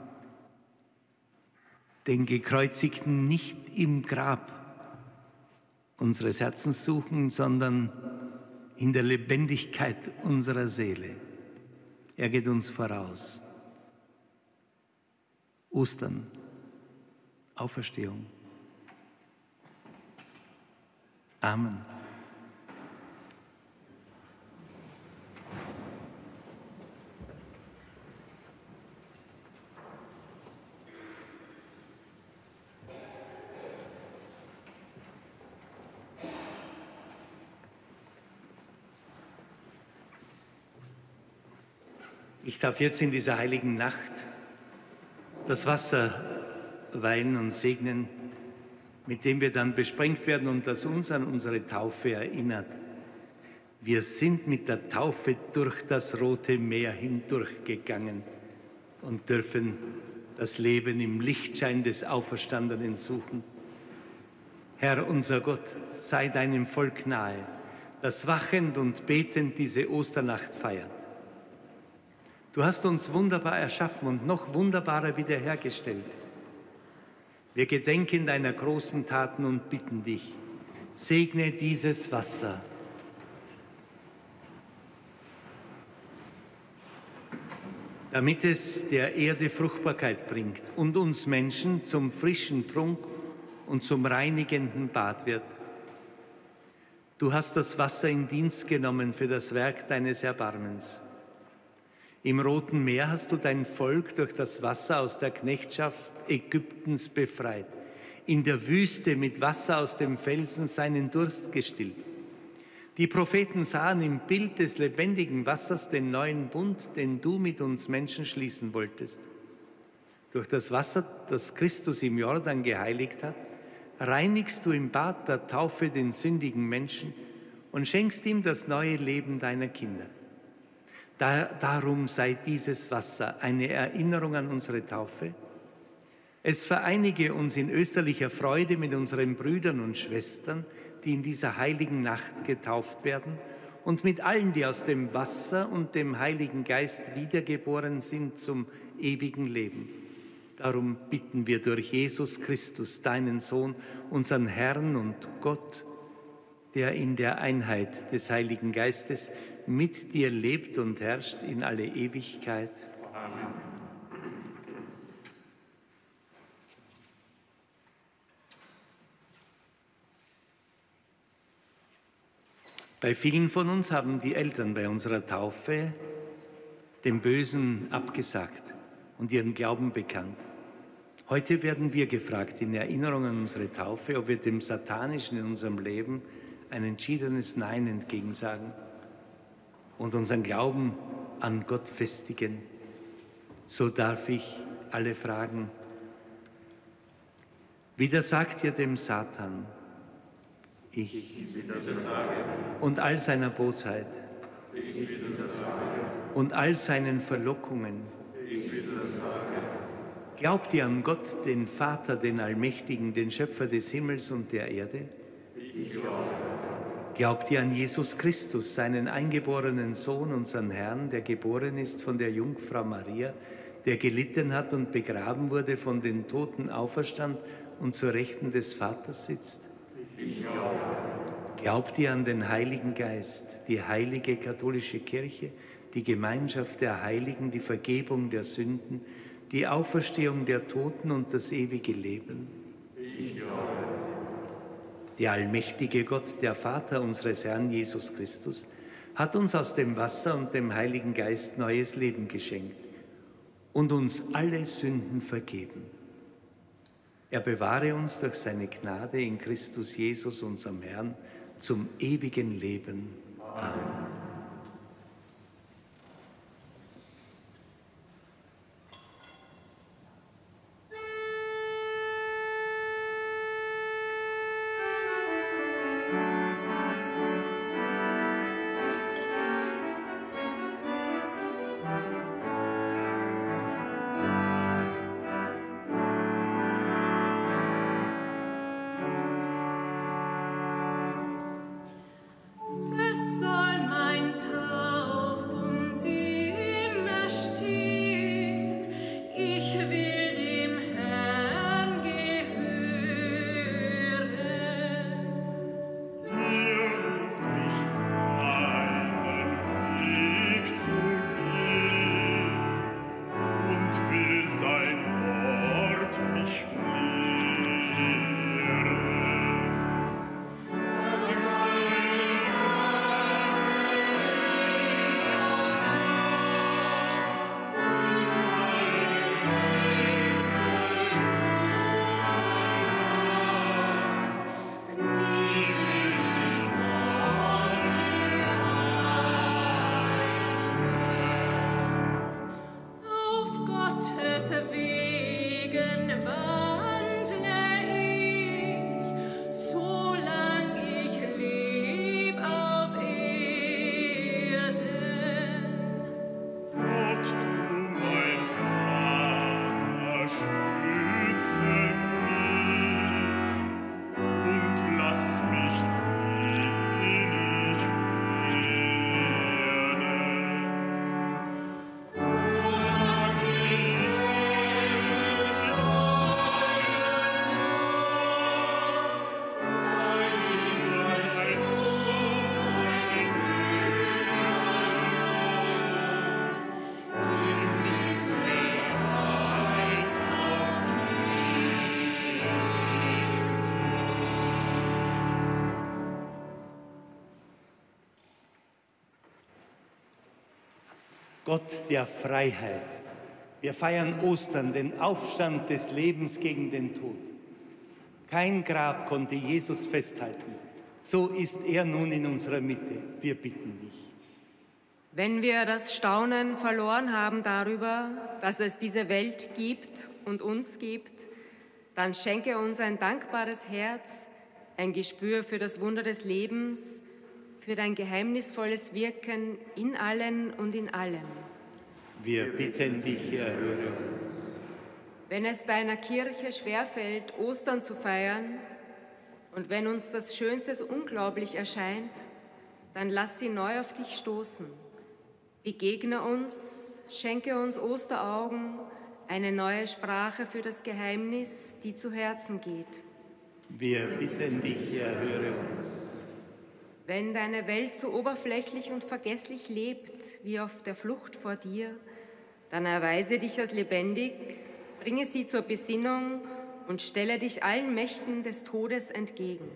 den Gekreuzigten nicht im Grab unseres Herzens suchen, sondern in der Lebendigkeit unserer Seele. Er geht uns voraus. Ostern, Auferstehung. Amen. Ich darf jetzt in dieser heiligen Nacht das Wasser weihen und segnen, mit dem wir dann besprengt werden und das uns an unsere Taufe erinnert. Wir sind mit der Taufe durch das Rote Meer hindurchgegangen und dürfen das Leben im Lichtschein des Auferstandenen suchen. Herr, unser Gott, sei deinem Volk nahe, das wachend und betend diese Osternacht feiert. Du hast uns wunderbar erschaffen und noch wunderbarer wiederhergestellt. Wir gedenken deiner großen Taten und bitten dich, segne dieses Wasser. Damit es der Erde Fruchtbarkeit bringt und uns Menschen zum frischen Trunk und zum reinigenden Bad wird. Du hast das Wasser in Dienst genommen für das Werk deines Erbarmens. Im Roten Meer hast du dein Volk durch das Wasser aus der Knechtschaft Ägyptens befreit, in der Wüste mit Wasser aus dem Felsen seinen Durst gestillt. Die Propheten sahen im Bild des lebendigen Wassers den neuen Bund, den du mit uns Menschen schließen wolltest. Durch das Wasser, das Christus im Jordan geheiligt hat, reinigst du im Bad der Taufe den sündigen Menschen und schenkst ihm das neue Leben deiner Kinder. Da, darum sei dieses Wasser eine Erinnerung an unsere Taufe. Es vereinige uns in österlicher Freude mit unseren Brüdern und Schwestern, die in dieser heiligen Nacht getauft werden, und mit allen, die aus dem Wasser und dem Heiligen Geist wiedergeboren sind zum ewigen Leben. Darum bitten wir durch Jesus Christus, deinen Sohn, unseren Herrn und Gott, der in der Einheit des Heiligen Geistes mit dir lebt und herrscht in alle Ewigkeit. Amen. Bei vielen von uns haben die Eltern bei unserer Taufe dem Bösen abgesagt und ihren Glauben bekannt. Heute werden wir gefragt, in Erinnerung an unsere Taufe, ob wir dem Satanischen in unserem Leben ein entschiedenes Nein entgegensagen und unseren Glauben an Gott festigen. So darf ich alle fragen, widersagt ihr dem Satan? Ich und all seiner Bosheit und all seinen Verlockungen. Glaubt ihr an Gott, den Vater, den Allmächtigen, den Schöpfer des Himmels und der Erde? Ich glaube. Glaubt ihr an Jesus Christus, seinen eingeborenen Sohn, unseren Herrn, der geboren ist von der Jungfrau Maria, der gelitten hat und begraben wurde, von den Toten auferstand und zur Rechten des Vaters sitzt? Ich glaube. Glaubt ihr an den Heiligen Geist, die heilige katholische Kirche, die Gemeinschaft der Heiligen, die Vergebung der Sünden, die Auferstehung der Toten und das ewige Leben. Ich glaube. Der allmächtige Gott, der Vater unseres Herrn Jesus Christus, hat uns aus dem Wasser und dem Heiligen Geist neues Leben geschenkt und uns alle Sünden vergeben. Er bewahre uns durch seine Gnade in Christus Jesus, unserem Herrn, zum ewigen Leben. Amen. Gott der Freiheit. Wir feiern Ostern, den Aufstand des Lebens gegen den Tod. Kein Grab konnte Jesus festhalten. So ist er nun in unserer Mitte. Wir bitten dich. Wenn wir das Staunen verloren haben darüber, dass es diese Welt gibt und uns gibt, dann schenke uns ein dankbares Herz, ein Gespür für das Wunder des Lebens, für dein geheimnisvolles Wirken in allen und in allem. Wir bitten dich, erhöre uns. Wenn es deiner Kirche schwerfällt, Ostern zu feiern, und wenn uns das Schönste unglaublich erscheint, dann lass sie neu auf dich stoßen. Begegne uns, schenke uns Osteraugen, eine neue Sprache für das Geheimnis, die zu Herzen geht. Wir bitten dich, erhöre uns. Wenn deine Welt so oberflächlich und vergesslich lebt, wie auf der Flucht vor dir, dann erweise dich als lebendig, bringe sie zur Besinnung und stelle dich allen Mächten des Todes entgegen.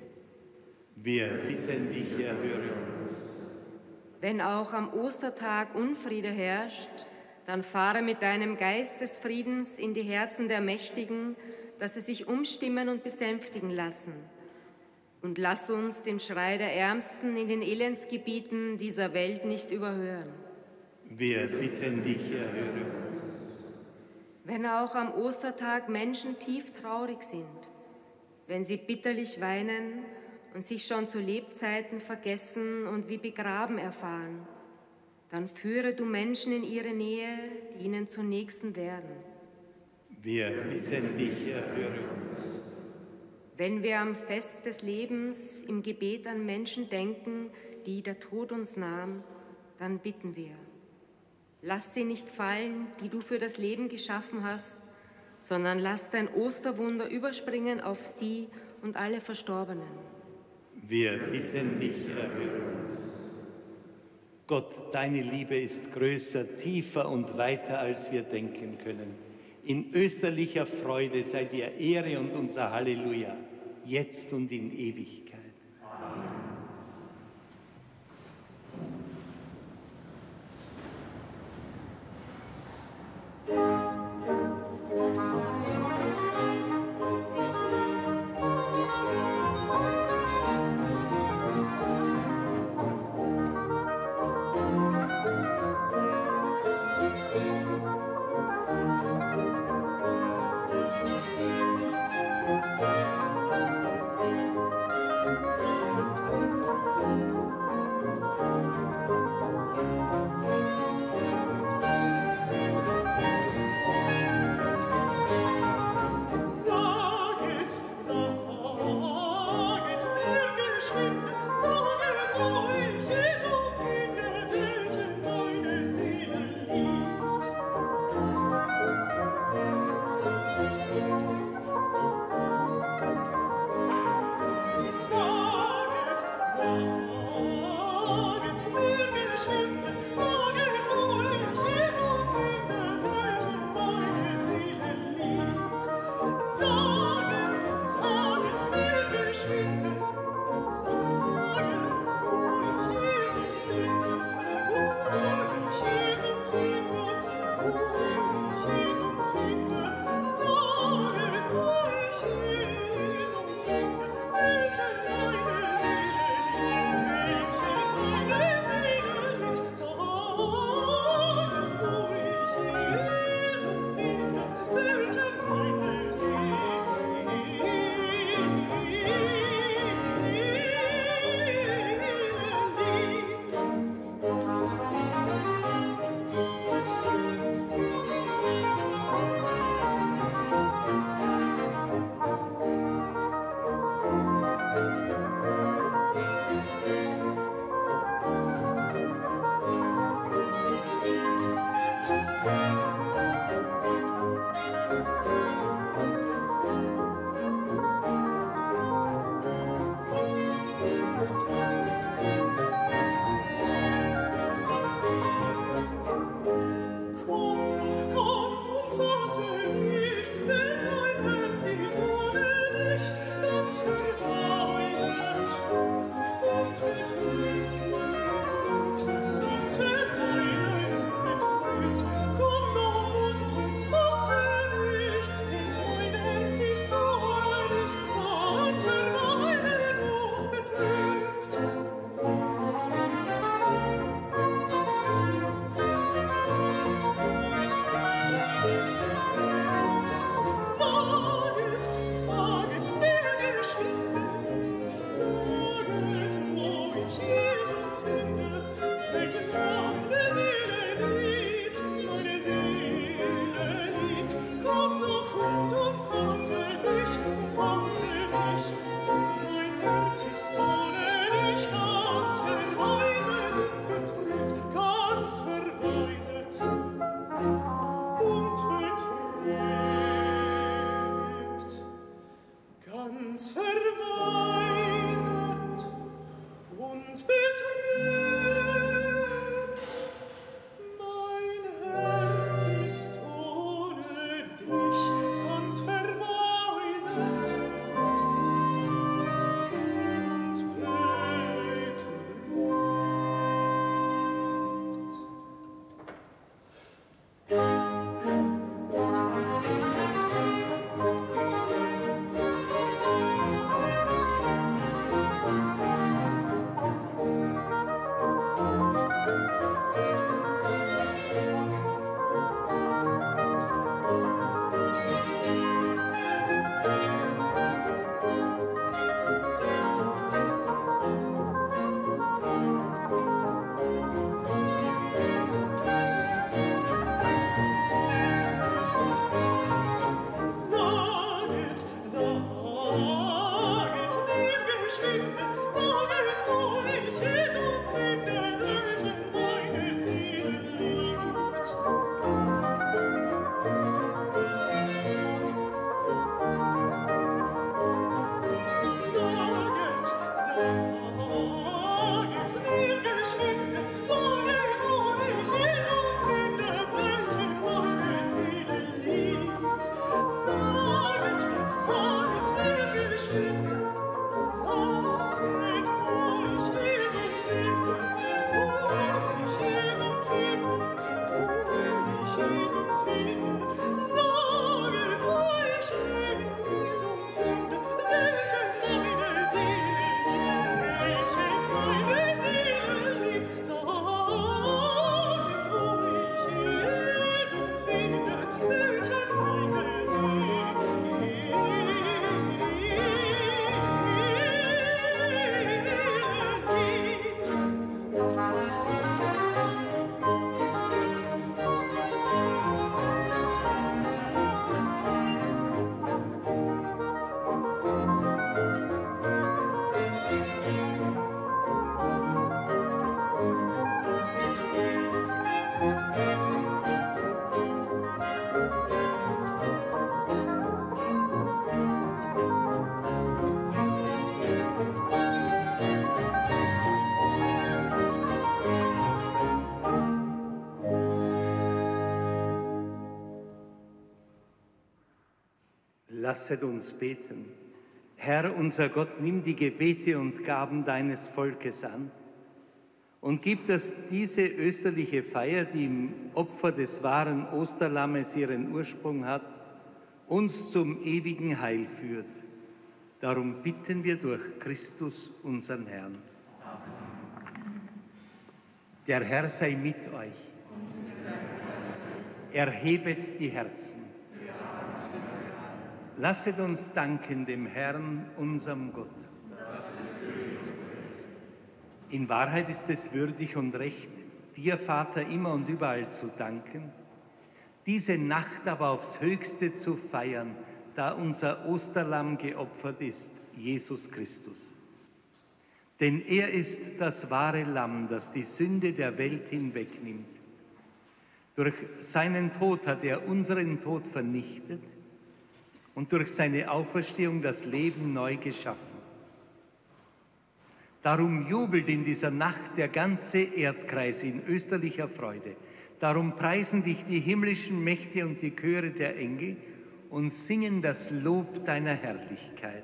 Wir bitten dich, erhöre uns. Wenn auch am Ostertag Unfriede herrscht, dann fahre mit deinem Geist des Friedens in die Herzen der Mächtigen, dass sie sich umstimmen und besänftigen lassen. Und lass uns den Schrei der Ärmsten in den Elendsgebieten dieser Welt nicht überhören. Wir bitten dich, erhöre uns. Wenn auch am Ostertag Menschen tief traurig sind, wenn sie bitterlich weinen und sich schon zu Lebzeiten vergessen und wie begraben erfahren, dann führe du Menschen in ihre Nähe, die ihnen zu Nächsten werden. Wir bitten dich, erhöre uns. Wenn wir am Fest des Lebens im Gebet an Menschen denken, die der Tod uns nahm, dann bitten wir. Lass sie nicht fallen, die du für das Leben geschaffen hast, sondern lass dein Osterwunder überspringen auf sie und alle Verstorbenen. Wir bitten dich, erhöre uns. Gott, deine Liebe ist größer, tiefer und weiter, als wir denken können. In österlicher Freude sei dir Ehre und unser Halleluja, jetzt und in Ewigkeit. Amen. Lasset uns beten. Herr, unser Gott, nimm die Gebete und Gaben deines Volkes an und gib, dass diese österliche Feier, die im Opfer des wahren Osterlammes ihren Ursprung hat, uns zum ewigen Heil führt. Darum bitten wir durch Christus, unseren Herrn. Der Herr sei mit euch. Erhebet die Herzen. Lasset uns danken dem Herrn, unserem Gott. In Wahrheit ist es würdig und recht, dir, Vater, immer und überall zu danken, diese Nacht aber aufs Höchste zu feiern, da unser Osterlamm geopfert ist, Jesus Christus. Denn er ist das wahre Lamm, das die Sünde der Welt hinwegnimmt. Durch seinen Tod hat er unseren Tod vernichtet und durch seine Auferstehung das Leben neu geschaffen. Darum jubelt in dieser Nacht der ganze Erdkreis in österlicher Freude. Darum preisen dich die himmlischen Mächte und die Chöre der Engel und singen das Lob deiner Herrlichkeit.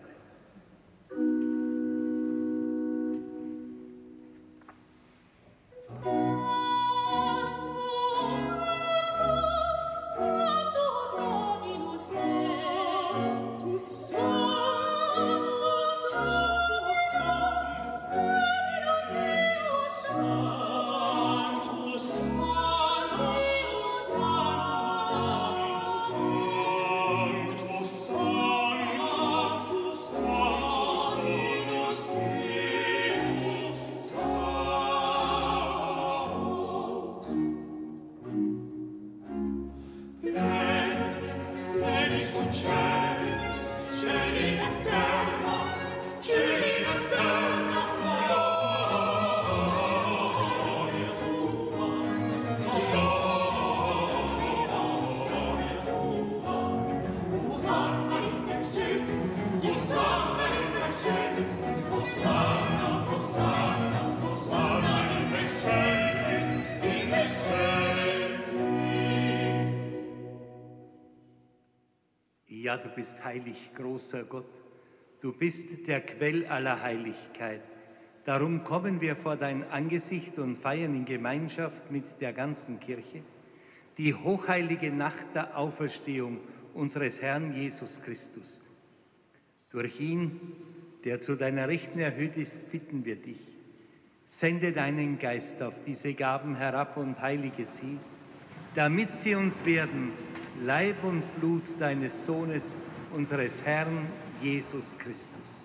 Ja, du bist heilig, großer Gott. Du bist der Quell aller Heiligkeit. Darum kommen wir vor dein Angesicht und feiern in Gemeinschaft mit der ganzen Kirche die hochheilige Nacht der Auferstehung unseres Herrn Jesus Christus. Durch ihn, der zu deiner Rechten erhöht ist, bitten wir dich. Sende deinen Geist auf diese Gaben herab und heilige sie, damit sie uns werden, Leib und Blut deines Sohnes, unseres Herrn Jesus Christus.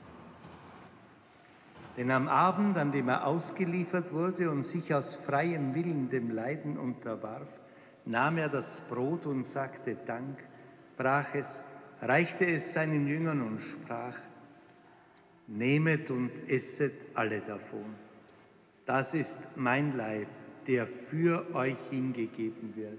Denn am Abend, an dem er ausgeliefert wurde und sich aus freiem Willen dem Leiden unterwarf, nahm er das Brot und sagte Dank, brach es, reichte es seinen Jüngern und sprach: Nehmet und esset alle davon. Das ist mein Leib, der für euch hingegeben wird.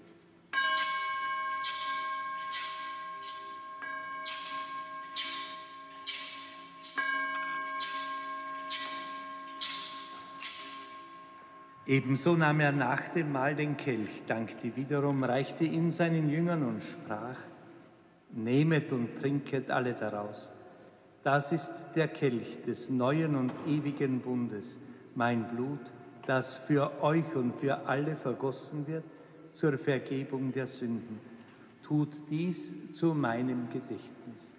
Ebenso nahm er nach dem Mahl den Kelch, dankte wiederum, reichte ihn seinen Jüngern und sprach: Nehmet und trinket alle daraus. Das ist der Kelch des neuen und ewigen Bundes, mein Blut, das für euch und für alle vergossen wird zur Vergebung der Sünden. Tut dies zu meinem Gedächtnis.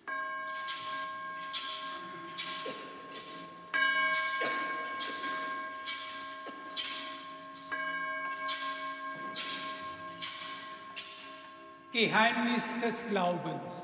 Geheimnis des Glaubens.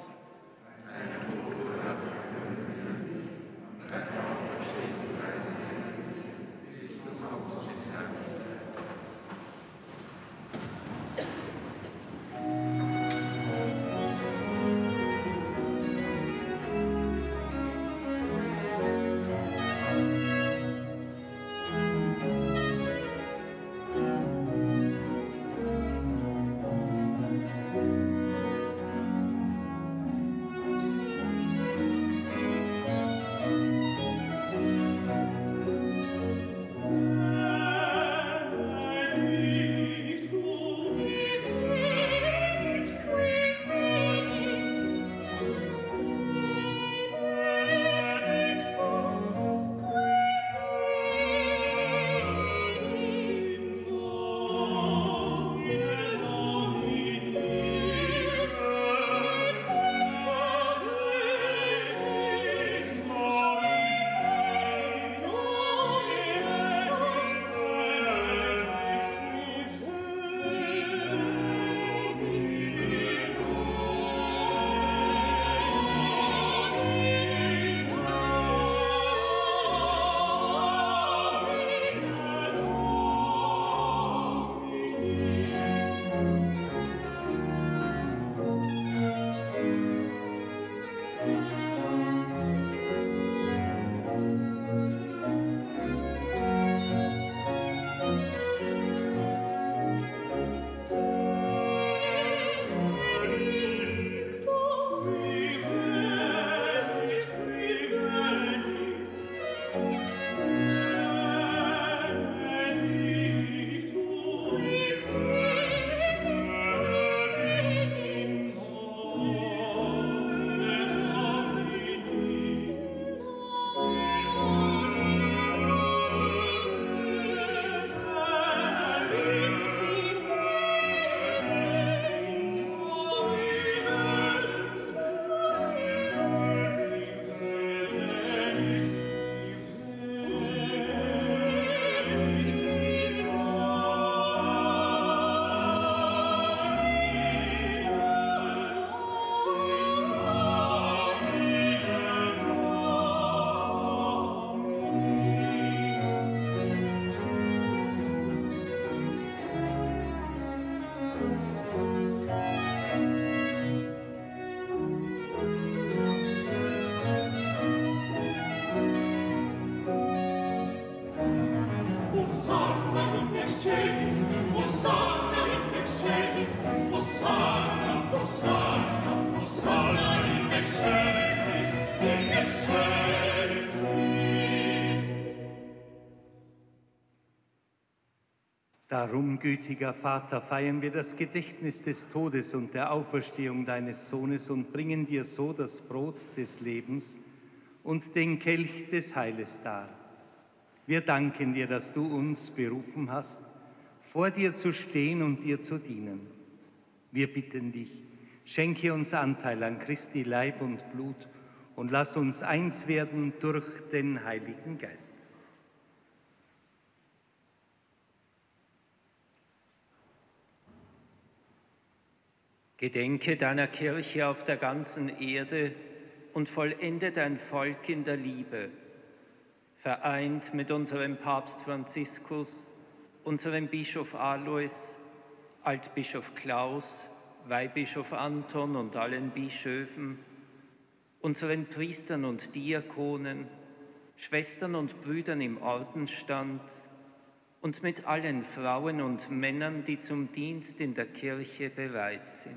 Darum, gütiger Vater, feiern wir das Gedächtnis des Todes und der Auferstehung deines Sohnes und bringen dir so das Brot des Lebens und den Kelch des Heiles dar. Wir danken dir, dass du uns berufen hast, vor dir zu stehen und dir zu dienen. Wir bitten dich, schenke uns Anteil an Christi Leib und Blut und lass uns eins werden durch den Heiligen Geist. Gedenke deiner Kirche auf der ganzen Erde und vollende dein Volk in der Liebe, vereint mit unserem Papst Franziskus, unserem Bischof Alois, Altbischof Klaus, Weihbischof Anton und allen Bischöfen, unseren Priestern und Diakonen, Schwestern und Brüdern im Ordensstand und mit allen Frauen und Männern, die zum Dienst in der Kirche bereit sind.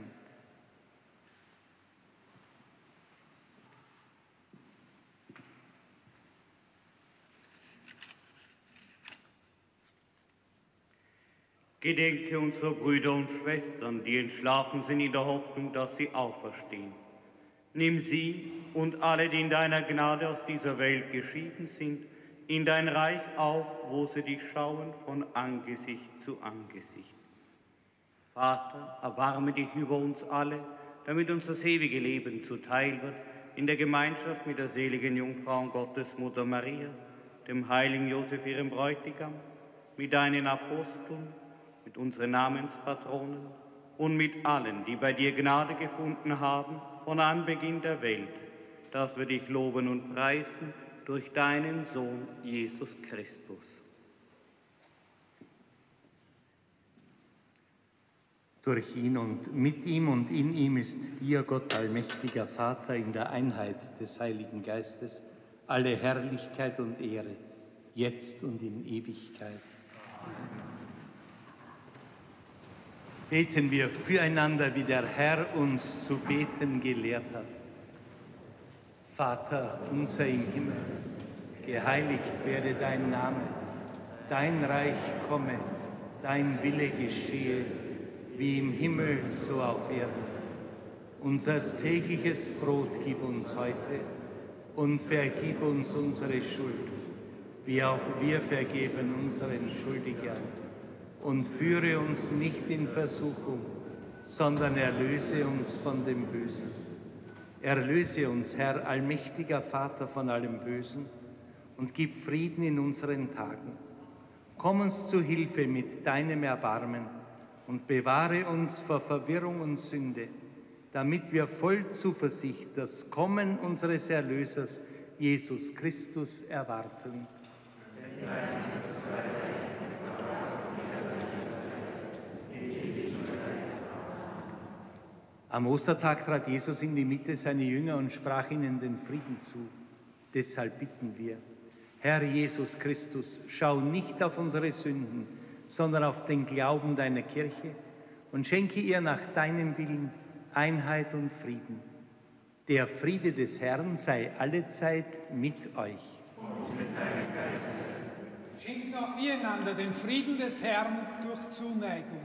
Gedenke unserer Brüder und Schwestern, die entschlafen sind in der Hoffnung, dass sie auferstehen. Nimm sie und alle, die in deiner Gnade aus dieser Welt geschieden sind, in dein Reich auf, wo sie dich schauen von Angesicht zu Angesicht. Vater, erbarme dich über uns alle, damit uns das ewige Leben zuteil wird, in der Gemeinschaft mit der seligen Jungfrau und Gottesmutter Maria, dem heiligen Josef, ihrem Bräutigam, mit deinen Aposteln, mit unseren Namenspatronen und mit allen, die bei dir Gnade gefunden haben, von Anbeginn der Welt, dass wir dich loben und preisen durch deinen Sohn Jesus Christus. Durch ihn und mit ihm und in ihm ist dir, Gott allmächtiger Vater, in der Einheit des Heiligen Geistes, alle Herrlichkeit und Ehre, jetzt und in Ewigkeit. Amen. Beten wir füreinander, wie der Herr uns zu beten gelehrt hat. Vater unser im Himmel, geheiligt werde dein Name, dein Reich komme, dein Wille geschehe, wie im Himmel, so auf Erden. Unser tägliches Brot gib uns heute und vergib uns unsere Schuld, wie auch wir vergeben unseren Schuldigern. Und führe uns nicht in Versuchung, sondern erlöse uns von dem Bösen. Erlöse uns, Herr, allmächtiger Vater, von allem Bösen und gib Frieden in unseren Tagen. Komm uns zu Hilfe mit deinem Erbarmen und bewahre uns vor Verwirrung und Sünde, damit wir voll Zuversicht das Kommen unseres Erlösers, Jesus Christus, erwarten. Am Ostertag trat Jesus in die Mitte seiner Jünger und sprach ihnen den Frieden zu. Deshalb bitten wir, Herr Jesus Christus, schau nicht auf unsere Sünden, sondern auf den Glauben deiner Kirche und schenke ihr nach deinem Willen Einheit und Frieden. Der Friede des Herrn sei allezeit mit euch. Und mit deinem Geist. Schenken auch wir einander den Frieden des Herrn durch Zuneigung.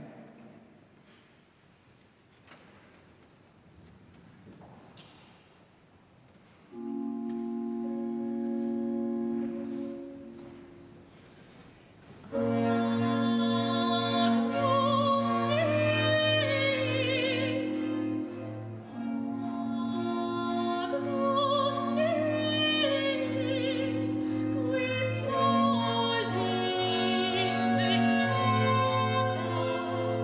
Quid olis me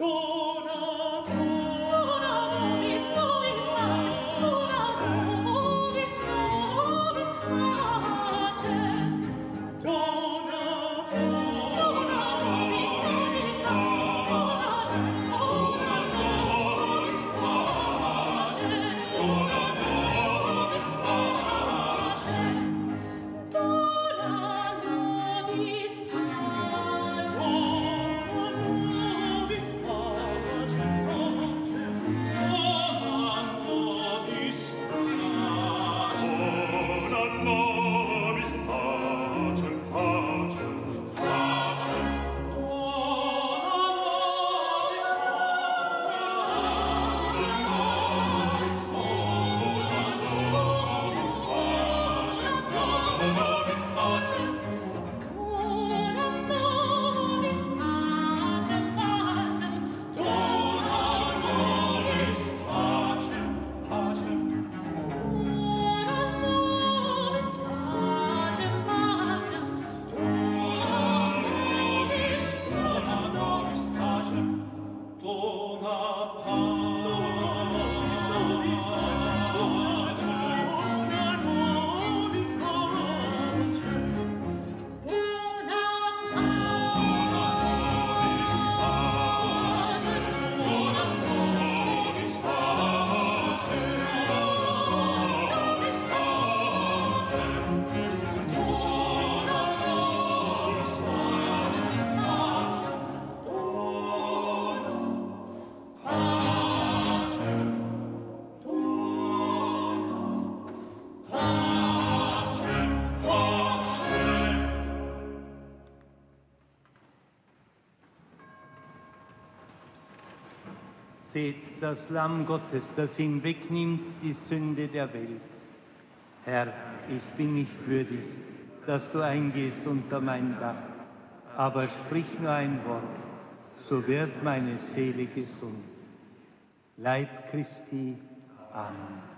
Seht das Lamm Gottes, das hinwegnimmt die Sünde der Welt. Herr, ich bin nicht würdig, dass du eingehst unter mein Dach, aber sprich nur ein Wort, so wird meine Seele gesund. Leib Christi. Amen.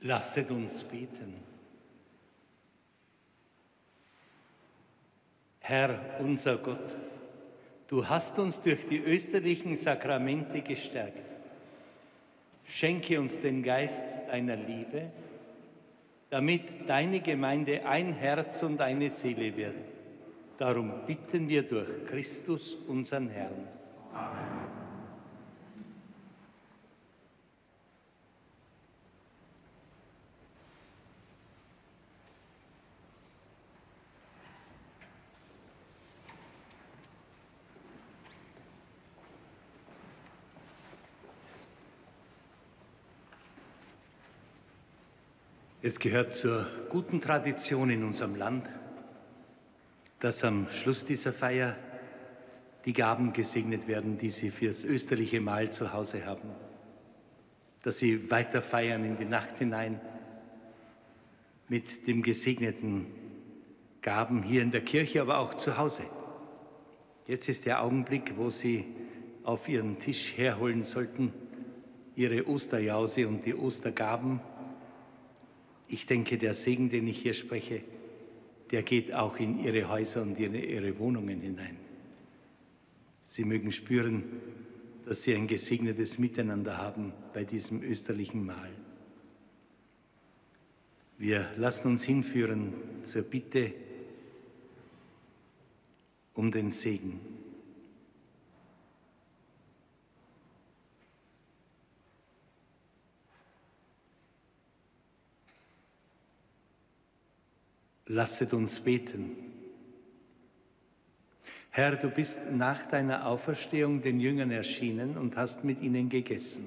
Lasset uns beten. Herr, unser Gott, du hast uns durch die österlichen Sakramente gestärkt. Schenke uns den Geist deiner Liebe, damit deine Gemeinde ein Herz und eine Seele wird. Darum bitten wir durch Christus, unseren Herrn. Amen. Es gehört zur guten Tradition in unserem Land, dass am Schluss dieser Feier die Gaben gesegnet werden, die Sie fürs österliche Mahl zu Hause haben. Dass Sie weiter feiern in die Nacht hinein mit dem gesegneten Gaben hier in der Kirche, aber auch zu Hause. Jetzt ist der Augenblick, wo Sie auf Ihren Tisch herholen sollten, Ihre Osterjause und die Ostergaben. Ich denke, der Segen, den ich hier spreche, der geht auch in Ihre Häuser und in Ihre Wohnungen hinein. Sie mögen spüren, dass Sie ein gesegnetes Miteinander haben bei diesem österlichen Mahl. Wir lassen uns hinführen zur Bitte um den Segen. Lasset uns beten. Herr, du bist nach deiner Auferstehung den Jüngern erschienen und hast mit ihnen gegessen.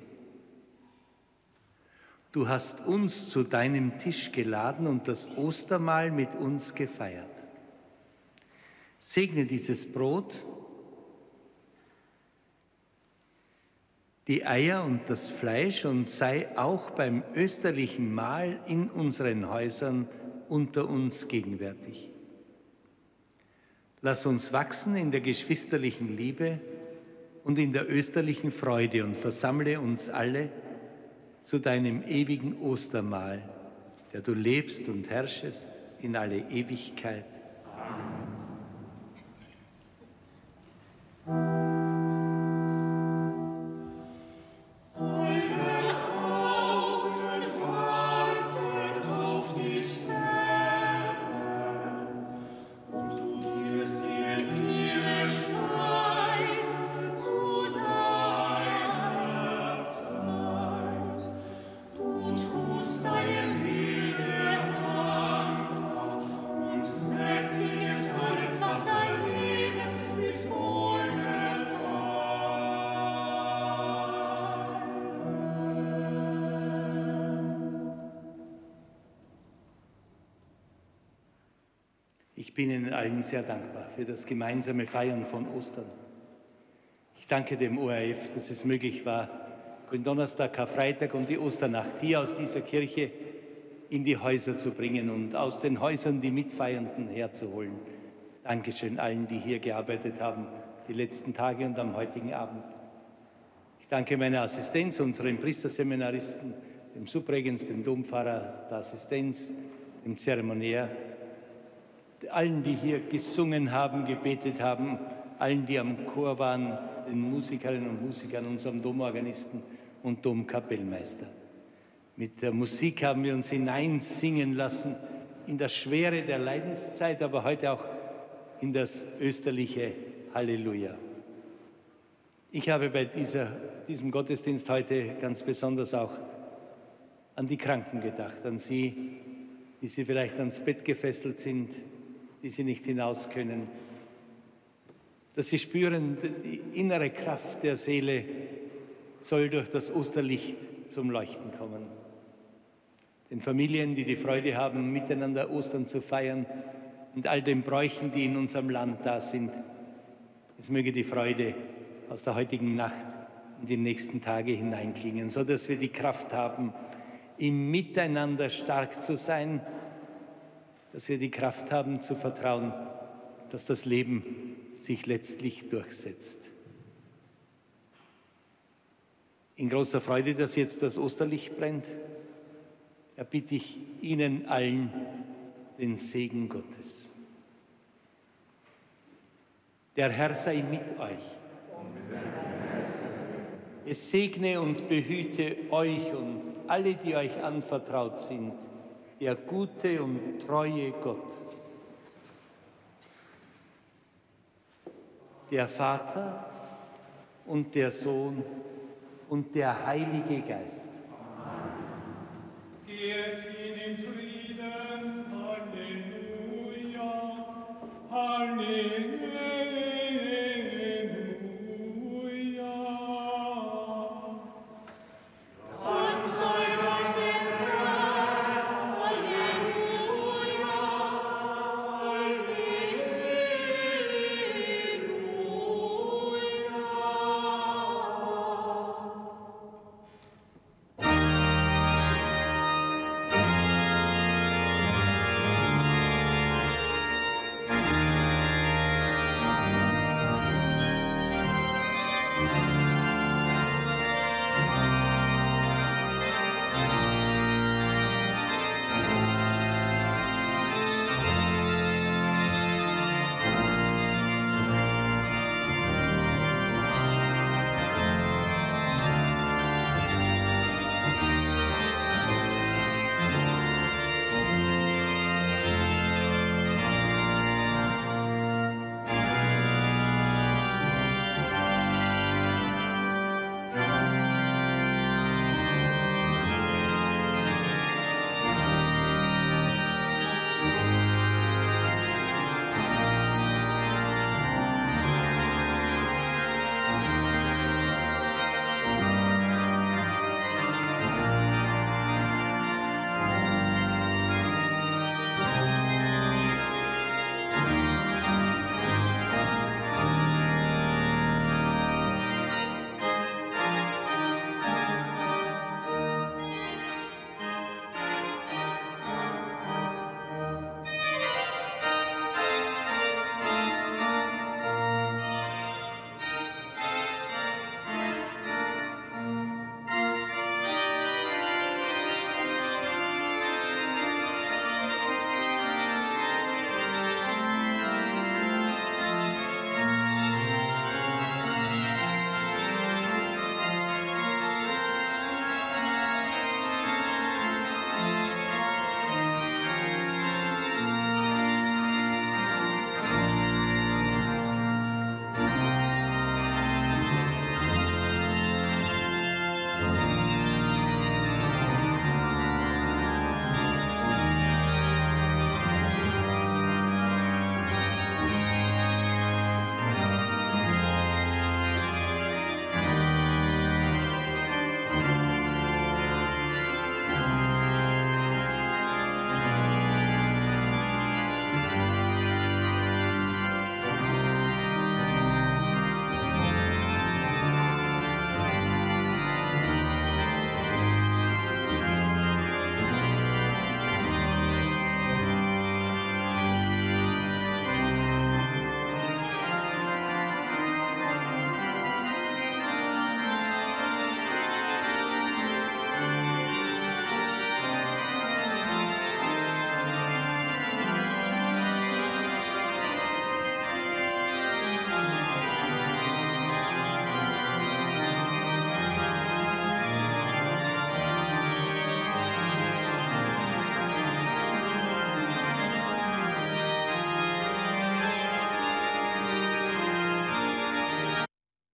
Du hast uns zu deinem Tisch geladen und das Ostermahl mit uns gefeiert. Segne dieses Brot, die Eier und das Fleisch und sei auch beim österlichen Mahl in unseren Häusern unter uns gegenwärtig. Lass uns wachsen in der geschwisterlichen Liebe und in der österlichen Freude und versammle uns alle zu deinem ewigen Ostermahl, der du lebst und herrschest in alle Ewigkeit. Amen. Ich bin Ihnen allen sehr dankbar für das gemeinsame Feiern von Ostern. Ich danke dem O R F, dass es möglich war, Gründonnerstag, Karfreitag und die Osternacht hier aus dieser Kirche in die Häuser zu bringen und aus den Häusern die Mitfeiernden herzuholen. Dankeschön allen, die hier gearbeitet haben, die letzten Tage und am heutigen Abend. Ich danke meiner Assistenz, unseren Priesterseminaristen, dem Subregens, dem Dompfarrer, der Assistenz, dem Zeremoniär, allen, die hier gesungen haben, gebetet haben, allen, die am Chor waren, den Musikerinnen und Musikern, unserem Domorganisten und Domkapellmeister. Mit der Musik haben wir uns hineinsingen lassen in der Schwere der Leidenszeit, aber heute auch in das österliche Halleluja. Ich habe bei dieser, diesem Gottesdienst heute ganz besonders auch an die Kranken gedacht, an sie, die sie vielleicht ans Bett gefesselt sind, die sie nicht hinaus können, dass sie spüren, die innere Kraft der Seele soll durch das Osterlicht zum Leuchten kommen. Den Familien, die die Freude haben, miteinander Ostern zu feiern und all den Bräuchen, die in unserem Land da sind, es möge die Freude aus der heutigen Nacht in die nächsten Tage hineinklingen, sodass wir die Kraft haben, im Miteinander stark zu sein, dass wir die Kraft haben zu vertrauen, dass das Leben sich letztlich durchsetzt. In großer Freude, dass jetzt das Osterlicht brennt, erbitte ich Ihnen allen den Segen Gottes. Der Herr sei mit euch. Es segne und behüte euch und alle, die euch anvertraut sind, der gute und treue Gott. Der Vater und der Sohn und der Heilige Geist. Geht ihn in Frieden. Halleluja. Halleluja.